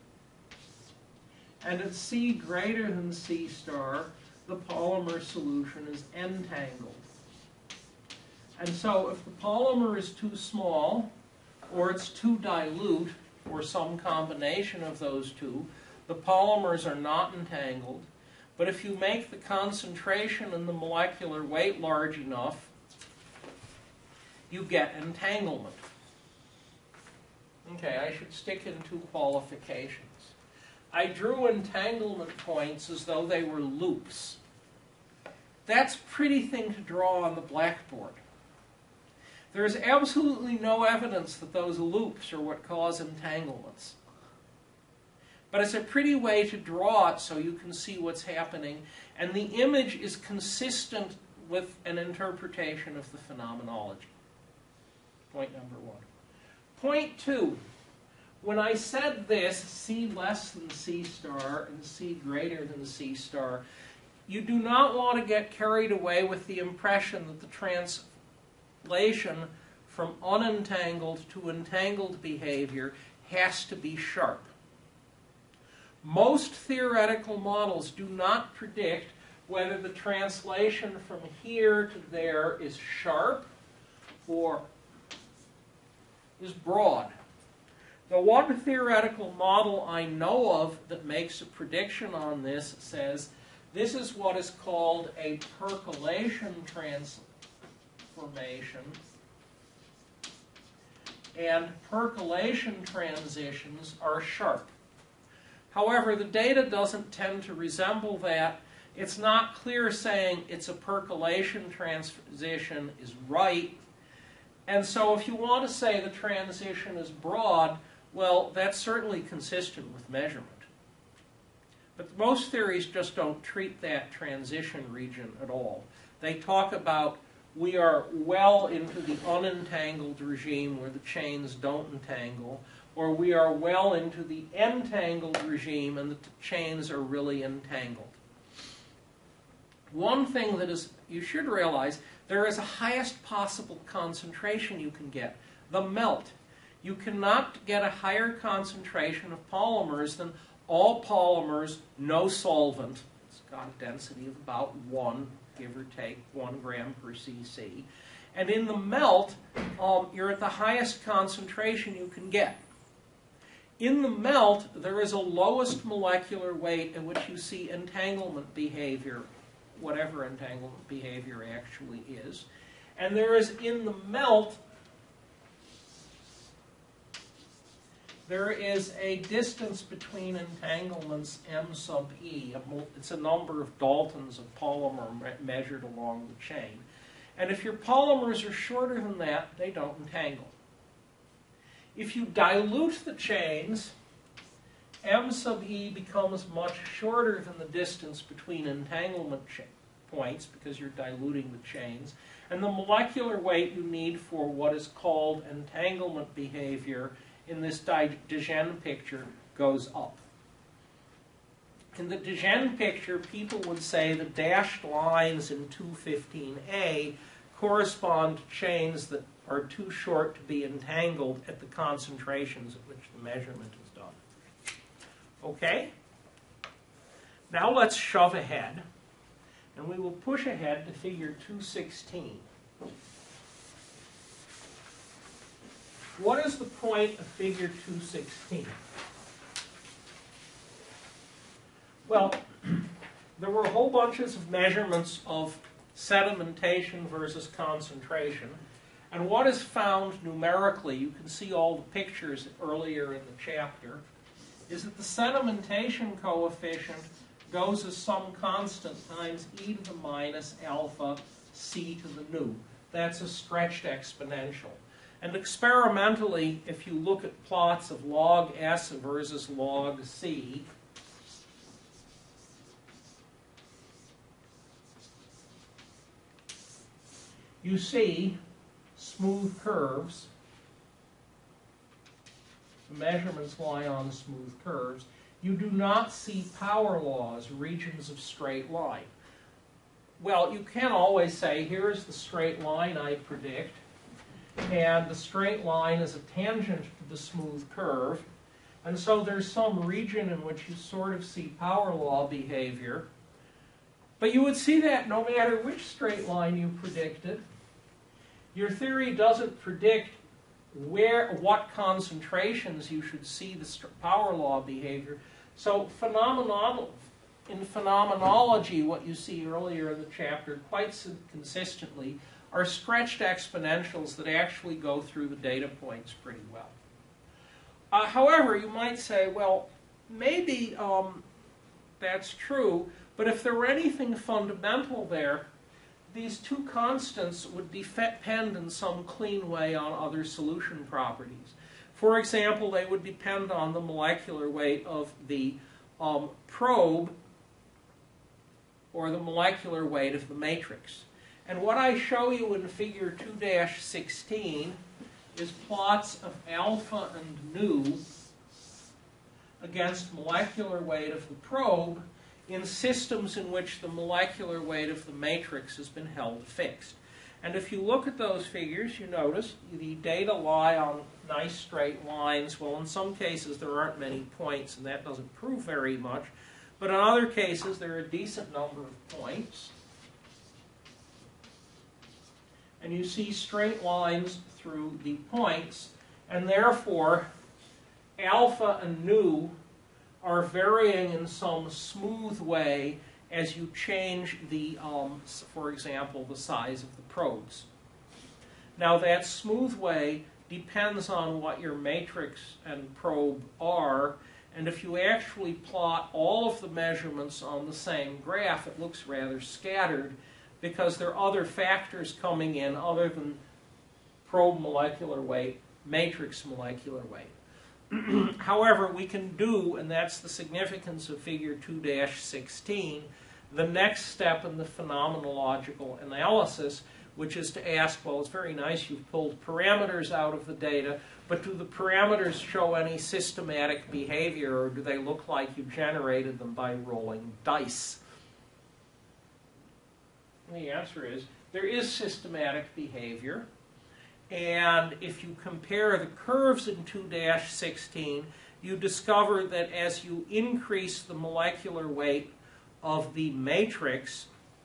and at C greater than C star, the polymer solution is entangled. And so if the polymer is too small, or it's too dilute, or some combination of those two, the polymers are not entangled. But if you make the concentration and the molecular weight large enough, you get entanglement. Okay, I should stick in two qualifications. I drew entanglement points as though they were loops. That's a pretty thing to draw on the blackboard. There is absolutely no evidence that those loops are what cause entanglements. But it's a pretty way to draw it so you can see what's happening, and the image is consistent with an interpretation of the phenomenology. Point number one. Point two, when I said this, C less than C star and C greater than C star, you do not want to get carried away with the impression that the translation from unentangled to entangled behavior has to be sharp. Most theoretical models do not predict whether the translation from here to there is sharp or is broad. The one theoretical model I know of that makes a prediction on this says this is what is called a percolation transformation, and percolation transitions are sharp. However, the data doesn't tend to resemble that. It's not clear saying it's a percolation transition is right. And so if you want to say the transition is broad, well, that's certainly consistent with measurement. But most theories just don't treat that transition region at all. They talk about we are well into the unentangled regime where the chains don't entangle, or we are well into the entangled regime and the chains are really entangled. One thing that is you should realize, there is a highest possible concentration you can get, the melt. You cannot get a higher concentration of polymers than all polymers, no solvent. It's got a density of about one, give or take, one gram per cc. And in the melt, um, you're at the highest concentration you can get. In the melt, there is a lowest molecular weight at which you see entanglement behavior, whatever entanglement behavior actually is. And there is, in the melt, there is a distance between entanglements m sub e. It's a number of Daltons of polymer measured along the chain. And if your polymers are shorter than that, they don't entangle. If you dilute the chains, m sub e becomes much shorter than the distance between entanglement points because you're diluting the chains. And the molecular weight you need for what is called entanglement behavior in this de Gennes picture goes up. In the de Gennes picture, people would say the dashed lines in two fifteen A correspond to chains that are too short to be entangled at the concentrations at which the measurement is done. Okay? Now let's shove ahead, and we will push ahead to figure two sixteen. What is the point of figure two sixteen? Well, there were whole bunches of measurements of sedimentation versus concentration. And what is found numerically, you can see all the pictures earlier in the chapter, is that the sedimentation coefficient goes as some constant times e to the minus alpha c to the nu. That's a stretched exponential. And experimentally, if you look at plots of log S versus log C, you see smooth curves. The measurements lie on smooth curves. You do not see power laws, regions of straight line. Well, you can always say, here's the straight line I predict, and the straight line is a tangent to the smooth curve, and so there's some region in which you sort of see power law behavior. But you would see that no matter which straight line you predicted. Your theory doesn't predict where, what concentrations you should see the power law behavior. So phenomenal, in phenomenology, what you see earlier in the chapter quite consistently are stretched exponentials that actually go through the data points pretty well. Uh, however, you might say, well, maybe um, that's true, but if there were anything fundamental there, these two constants would depend in some clean way on other solution properties. For example, they would depend on the molecular weight of the um, probe or the molecular weight of the matrix. And what I show you in figure two dash sixteen is plots of alpha and nu against molecular weight of the probe in systems in which the molecular weight of the matrix has been held fixed. And if you look at those figures, you notice the data lie on nice straight lines. Well, in some cases there aren't many points, and that doesn't prove very much. But in other cases there are a decent number of points. And you see straight lines through the points, and therefore alpha and nu are varying in some smooth way as you change the, um, for example, the size of the probes. Now that smooth way depends on what your matrix and probe are, and if you actually plot all of the measurements on the same graph, it looks rather scattered because there are other factors coming in other than probe molecular weight, matrix molecular weight. However, we can do, and that's the significance of figure two dash sixteen, the next step in the phenomenological analysis, which is to ask, well, it's very nice you've pulled parameters out of the data, but do the parameters show any systematic behavior, or do they look like you generated them by rolling dice? And the answer is, there is systematic behavior. And if you compare the curves in two dash sixteen, you discover that as you increase the molecular weight of the matrix,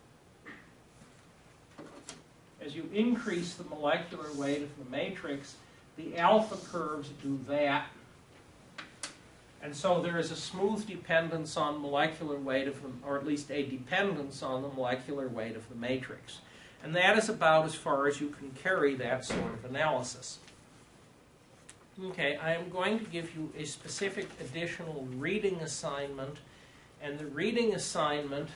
as you increase the molecular weight of the matrix, the alpha curves do that. And so there is a smooth dependence on molecular weight of them, or at least a dependence on the molecular weight of the matrix. And that is about as far as you can carry that sort of analysis. Okay, I am going to give you a specific additional reading assignment. And the reading assignment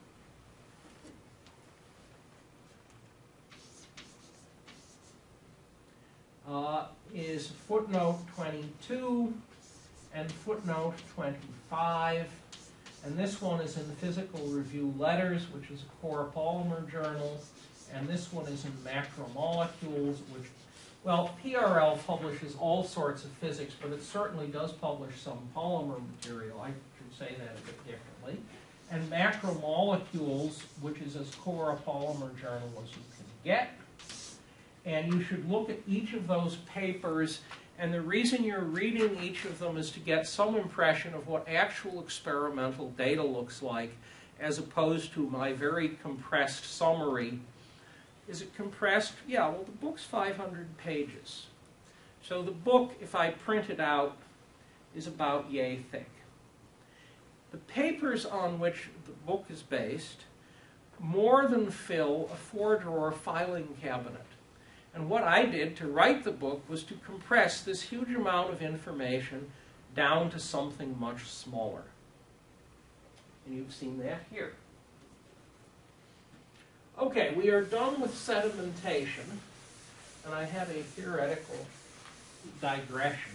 uh, is footnote twenty-two and footnote twenty-five. And this one is in Physical Review Letters, which is a core polymer journal. And this one is in Macromolecules, which, well, P R L publishes all sorts of physics, but it certainly does publish some polymer material. I should say that a bit differently. And Macromolecules, which is as core a polymer journal as you can get. And you should look at each of those papers, and the reason you're reading each of them is to get some impression of what actual experimental data looks like, as opposed to my very compressed summary. Is it compressed? Yeah, well, the book's five hundred pages. So the book, if I print it out, is about yay thick. The papers on which the book is based more than fill a four-drawer filing cabinet. And what I did to write the book was to compress this huge amount of information down to something much smaller. And you've seen that here. Okay, we are done with sedimentation. and I had a theoretical digression.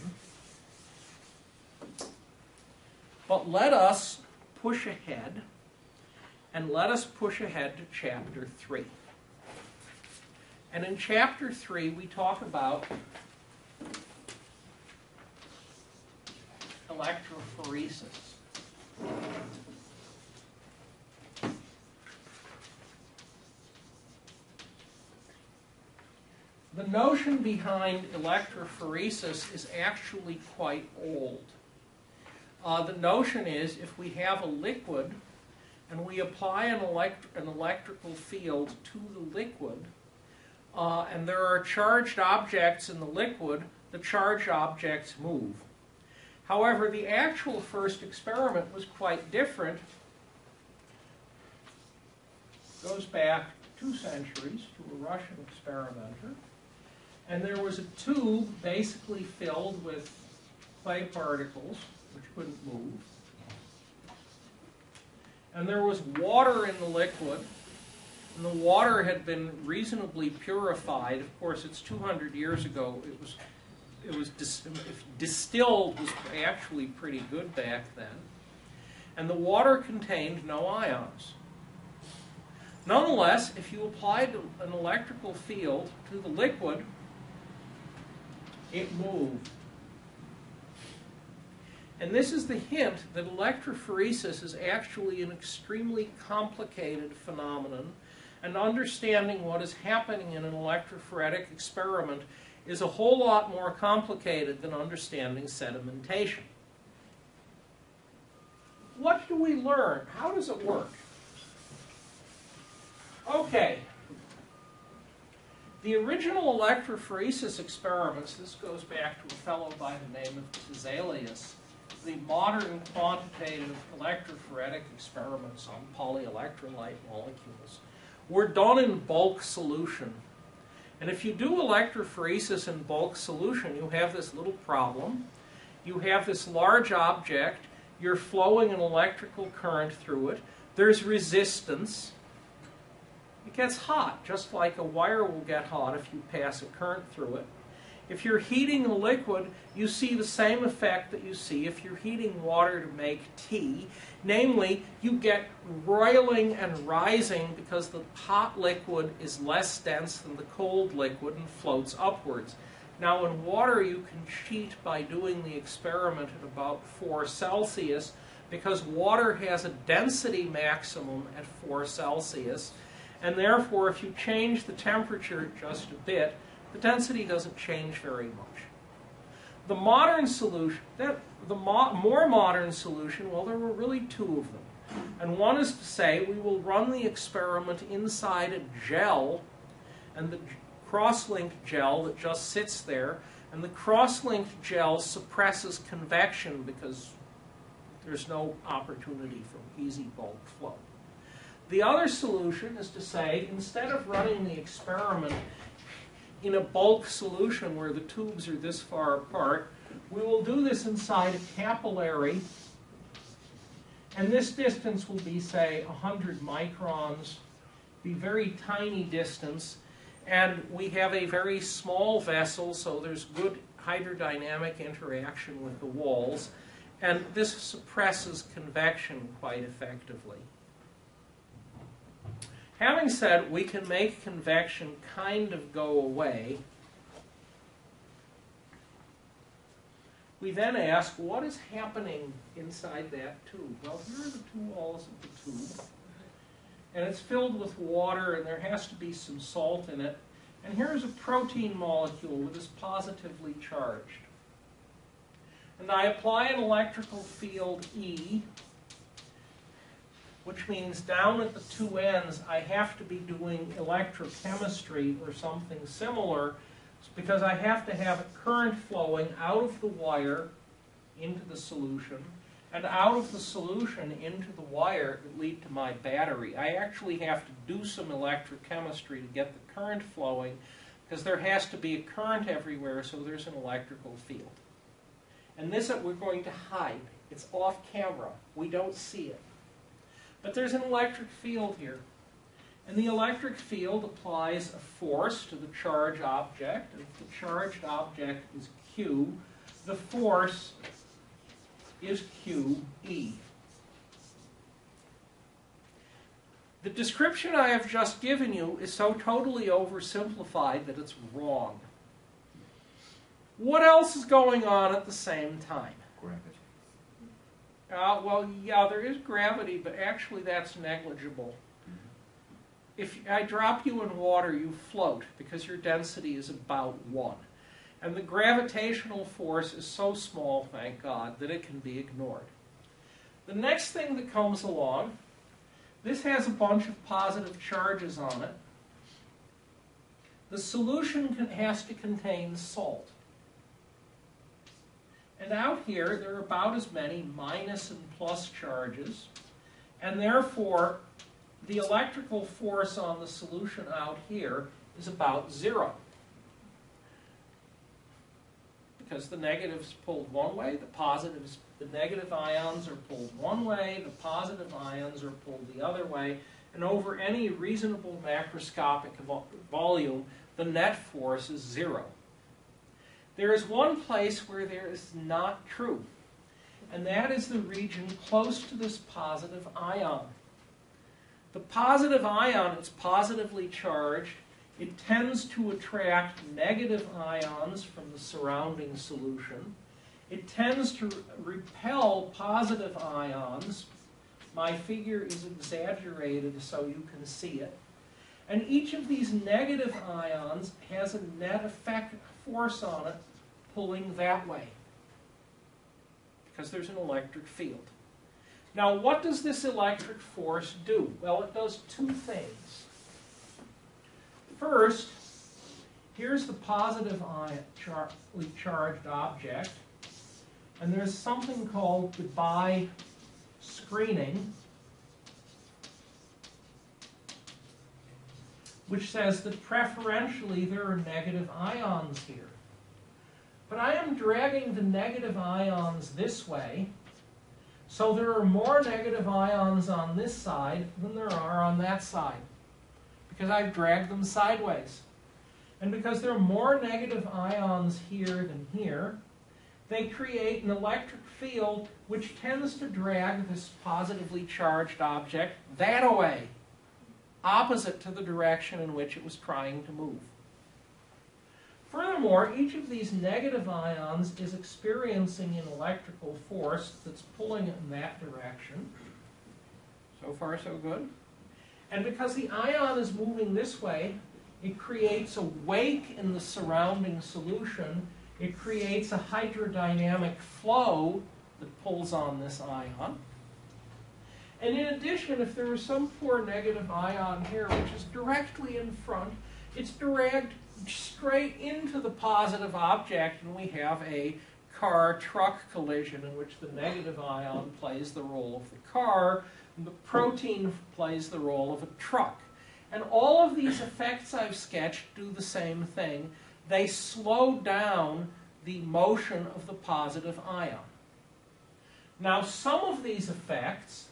But let us push ahead, and let us push ahead to chapter three. And in chapter three, we talk about electrophoresis. The notion behind electrophoresis is actually quite old. Uh, the notion is if we have a liquid and we apply an, elect an electrical field to the liquid, uh, and there are charged objects in the liquid, the charged objects move. However, the actual first experiment was quite different. It goes back two centuries to a Russian experimenter. And there was a tube basically filled with clay particles, which couldn't move. And there was water in the liquid, and the water had been reasonably purified. Of course, it's two hundred years ago. It was, it was dis distilled was actually pretty good back then. And the water contained no ions. Nonetheless, if you applied an electrical field to the liquid, it moved. And this is the hint that electrophoresis is actually an extremely complicated phenomenon, and understanding what is happening in an electrophoretic experiment is a whole lot more complicated than understanding sedimentation. What do we learn? How does it work? Okay. The original electrophoresis experiments, this goes back to a fellow by the name of Tiselius. The modern quantitative electrophoretic experiments on polyelectrolyte molecules were done in bulk solution. And if you do electrophoresis in bulk solution, you have this little problem. You have this large object. You're flowing an electrical current through it. There's resistance. It gets hot, just like a wire will get hot if you pass a current through it. If you're heating a liquid, you see the same effect that you see if you're heating water to make tea. Namely, you get roiling and rising because the hot liquid is less dense than the cold liquid and floats upwards. Now in water you can cheat by doing the experiment at about four Celsius because water has a density maximum at four Celsius. And therefore, if you change the temperature just a bit, the density doesn't change very much. The modern solution, that, the mo more modern solution, well, there were really two of them. And one is to say we will run the experiment inside a gel, and the cross-linked gel that just sits there, and the cross-linked gel suppresses convection because there's no opportunity for easy bulk flow. The other solution is to say, instead of running the experiment in a bulk solution where the tubes are this far apart, we will do this inside a capillary, and this distance will be, say, one hundred microns, be very tiny distance, and we have a very small vessel, so there's good hydrodynamic interaction with the walls, and this suppresses convection quite effectively. Having said we can make convection kind of go away, we then ask, what is happening inside that tube? Well, here are the two walls of the tube, and it's filled with water, and there has to be some salt in it. And here's a protein molecule that is positively charged. And I apply an electrical field E, which means down at the two ends I have to be doing electrochemistry or something similar, because I have to have a current flowing out of the wire into the solution, and out of the solution into the wire that lead to my battery. I actually have to do some electrochemistry to get the current flowing, because there has to be a current everywhere, so there's an electrical field. And this we're going to hide. It's off camera. We don't see it. But there's an electric field here. And the electric field applies a force to the charged object. If the charged object is Q, the force is Q E. The description I have just given you is so totally oversimplified that it's wrong. What else is going on at the same time? Gravity. Uh, well, yeah, there is gravity, but actually that's negligible. If I drop you in water, you float because your density is about one. And the gravitational force is so small, thank God, that it can be ignored. The next thing that comes along, this has a bunch of positive charges on it. The solution can, has to contain salt. And out here, there are about as many minus and plus charges. And therefore, the electrical force on the solution out here is about zero. Because the negatives pulled one way, the positives, the negative ions are pulled one way, the positive ions are pulled the other way, and over any reasonable macroscopic vo volume, the net force is zero. There is one place where there is not true, and that is the region close to this positive ion. The positive ion is positively charged. It tends to attract negative ions from the surrounding solution. It tends to repel positive ions. My figure is exaggerated so you can see it. And each of these negative ions has a net effect force on it pulling that way, because there's an electric field. Now, what does this electric force do? Well, it does two things. First, here's the positive ion char charged object, and there's something called Debye screening, which says that preferentially there are negative ions here. But I am dragging the negative ions this way, so there are more negative ions on this side than there are on that side, because I've dragged them sideways. And because there are more negative ions here than here, they create an electric field which tends to drag this positively charged object that way, opposite to the direction in which it was trying to move. Furthermore, each of these negative ions is experiencing an electrical force that's pulling it in that direction. So far, so good. And because the ion is moving this way, it creates a wake in the surrounding solution. It creates a hydrodynamic flow that pulls on this ion. And in addition, if there is some poor negative ion here, which is directly in front, it's dragged straight into the positive object, and we have a car-truck collision in which the negative ion plays the role of the car, and the protein plays the role of a truck. And all of these effects I've sketched do the same thing. They slow down the motion of the positive ion. Now, some of these effects,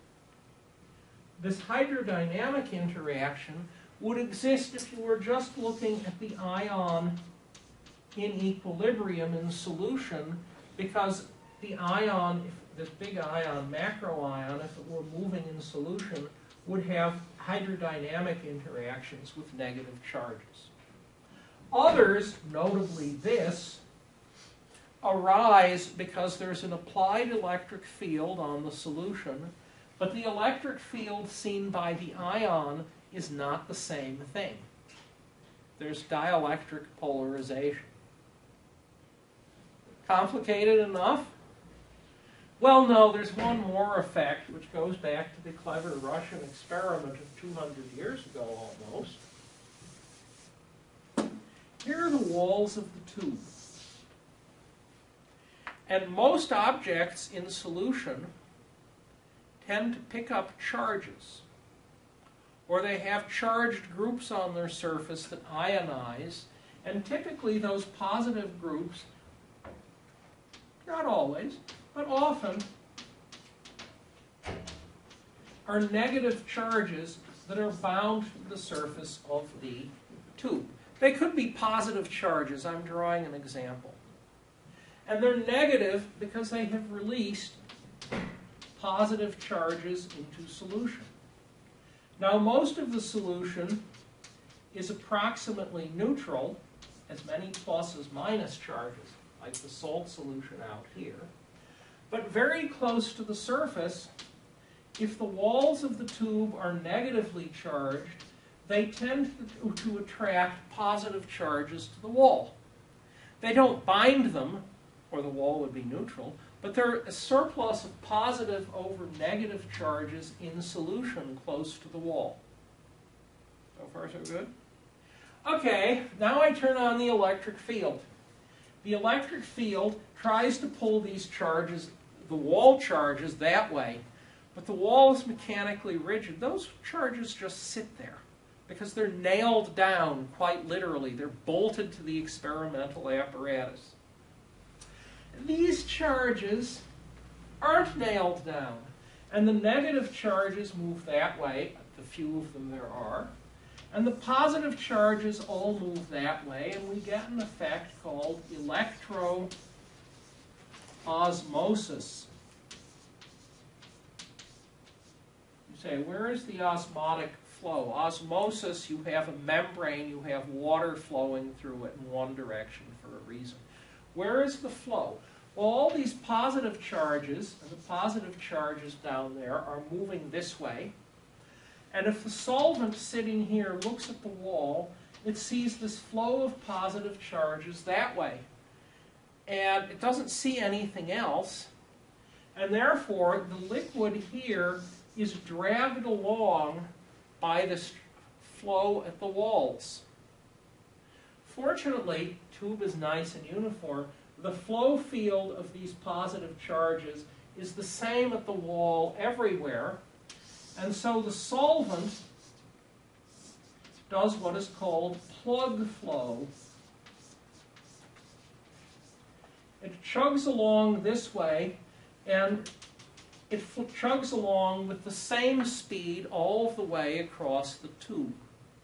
this hydrodynamic interaction, would exist if you were just looking at the ion in equilibrium in solution, because the ion, if this big ion, macro ion, if it were moving in solution, would have hydrodynamic interactions with negative charges. Others, notably this, arise because there's an applied electric field on the solution, but the electric field seen by the ion is not the same thing. There's dielectric polarization. Complicated enough? Well, no, there's one more effect, which goes back to the clever Russian experiment of two hundred years ago almost. Here are the walls of the tube. And most objects in solution tend to pick up charges, or they have charged groups on their surface that ionize, and typically those positive groups, not always, but often, are negative charges that are bound to the surface of the tube. They could be positive charges. I'm drawing an example. And they're negative because they have released positive charges into solution. Now, most of the solution is approximately neutral, as many plus as minus charges, like the salt solution out here. But very close to the surface, if the walls of the tube are negatively charged, they tend to, to attract positive charges to the wall. They don't bind them, or the wall would be neutral, but they're a surplus of positive over negative charges in solution close to the wall. So far, so good? Okay, now I turn on the electric field. The electric field tries to pull these charges, the wall charges, that way, but the wall is mechanically rigid. Those charges just sit there because they're nailed down, quite literally. They're bolted to the experimental apparatus. These charges aren't nailed down, and the negative charges move that way, the few of them there are, and the positive charges all move that way, and we get an effect called electroosmosis. You say, where is the osmotic flow? Osmosis, you have a membrane, you have water flowing through it in one direction for a reason. Where is the flow? Well, all these positive charges, and the positive charges down there, are moving this way. And if the solvent sitting here looks at the wall, it sees this flow of positive charges that way. And it doesn't see anything else. And therefore, the liquid here is dragged along by this flow at the walls. Fortunately, the tube is nice and uniform. The flow field of these positive charges is the same at the wall everywhere. And so the solvent does what is called plug flow. It chugs along this way, and it chugs along with the same speed all of the way across the tube.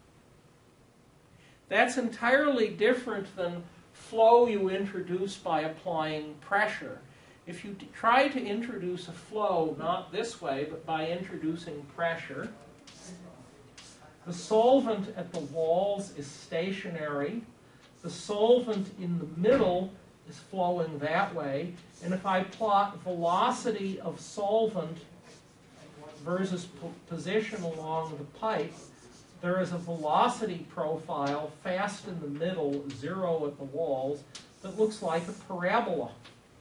That's entirely different than flow you introduce by applying pressure. If you try to introduce a flow, not this way, but by introducing pressure, the solvent at the walls is stationary. The solvent in the middle is flowing that way. And if I plot velocity of solvent versus po- position along the pipe, there is a velocity profile, fast in the middle, zero at the walls, that looks like a parabola.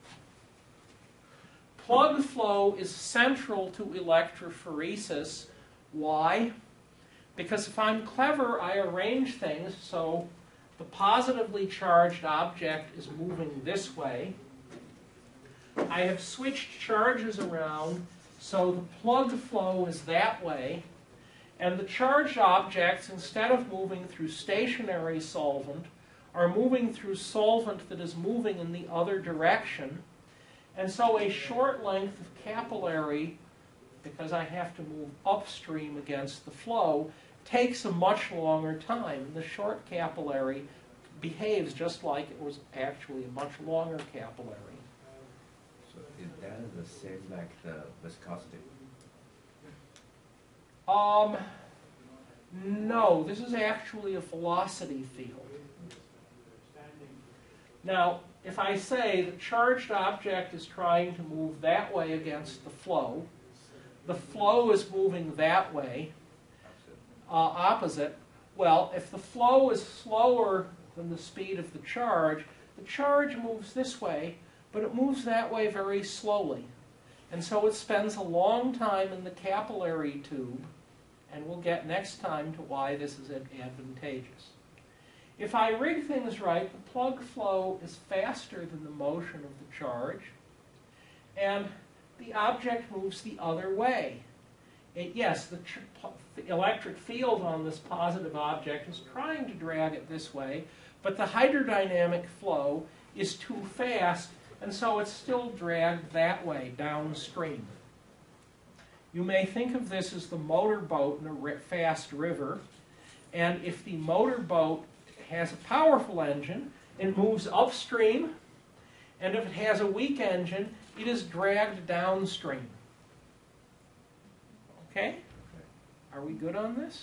Plug flow is central to electrophoresis. Why? Because if I'm clever, I arrange things so the positively charged object is moving this way. I have switched charges around so the plug flow is that way. And the charged objects, instead of moving through stationary solvent, are moving through solvent that is moving in the other direction. And so a short length of capillary, because I have to move upstream against the flow, takes a much longer time. And the short capillary behaves just like it was actually a much longer capillary. So is that the same like the viscosity? Um, no, this is actually a velocity field. Now, if I say the charged object is trying to move that way against the flow, the flow is moving that way, uh, opposite, well, if the flow is slower than the speed of the charge, the charge moves this way, but it moves that way very slowly. And so it spends a long time in the capillary tube, and we'll get next time to why this is advantageous. If I rig things right, the plug flow is faster than the motion of the charge, and the object moves the other way. It, yes, the, the electric field on this positive object is trying to drag it this way, but the hydrodynamic flow is too fast, and so it's still dragged that way, downstream. You may think of this as the motorboat in a ri- fast river, and if the motorboat has a powerful engine, it moves upstream, and if it has a weak engine, it is dragged downstream. Okay? Are we good on this?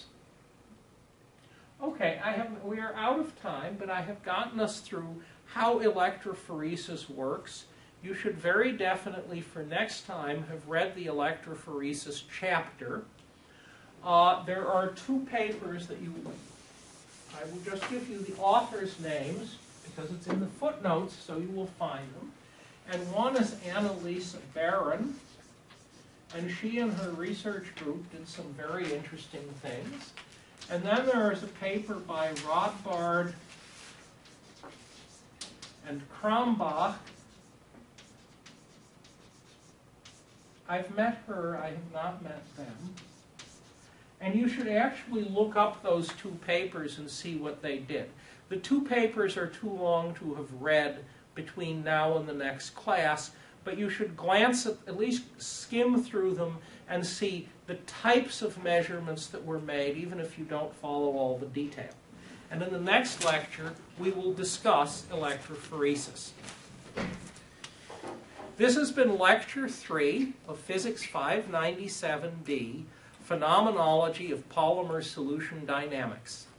Okay, I have, we are out of time, but I have gotten us through how electrophoresis works. You should very definitely, for next time, have read the electrophoresis chapter. Uh, there are two papers that you, I will just give you the authors' names, because it's in the footnotes, so you will find them. And one is Annalisa Barron, and she and her research group did some very interesting things. And then there is a paper by Rothbard and Krambach. I've met her, I have not met them. And you should actually look up those two papers and see what they did. The two papers are too long to have read between now and the next class, but you should glance at, at least skim through them and see the types of measurements that were made, even if you don't follow all the detail. And in the next lecture, we will discuss electrophoresis. This has been Lecture three of Physics five ninety-seven D, Phenomenology of Polymer Solution Dynamics.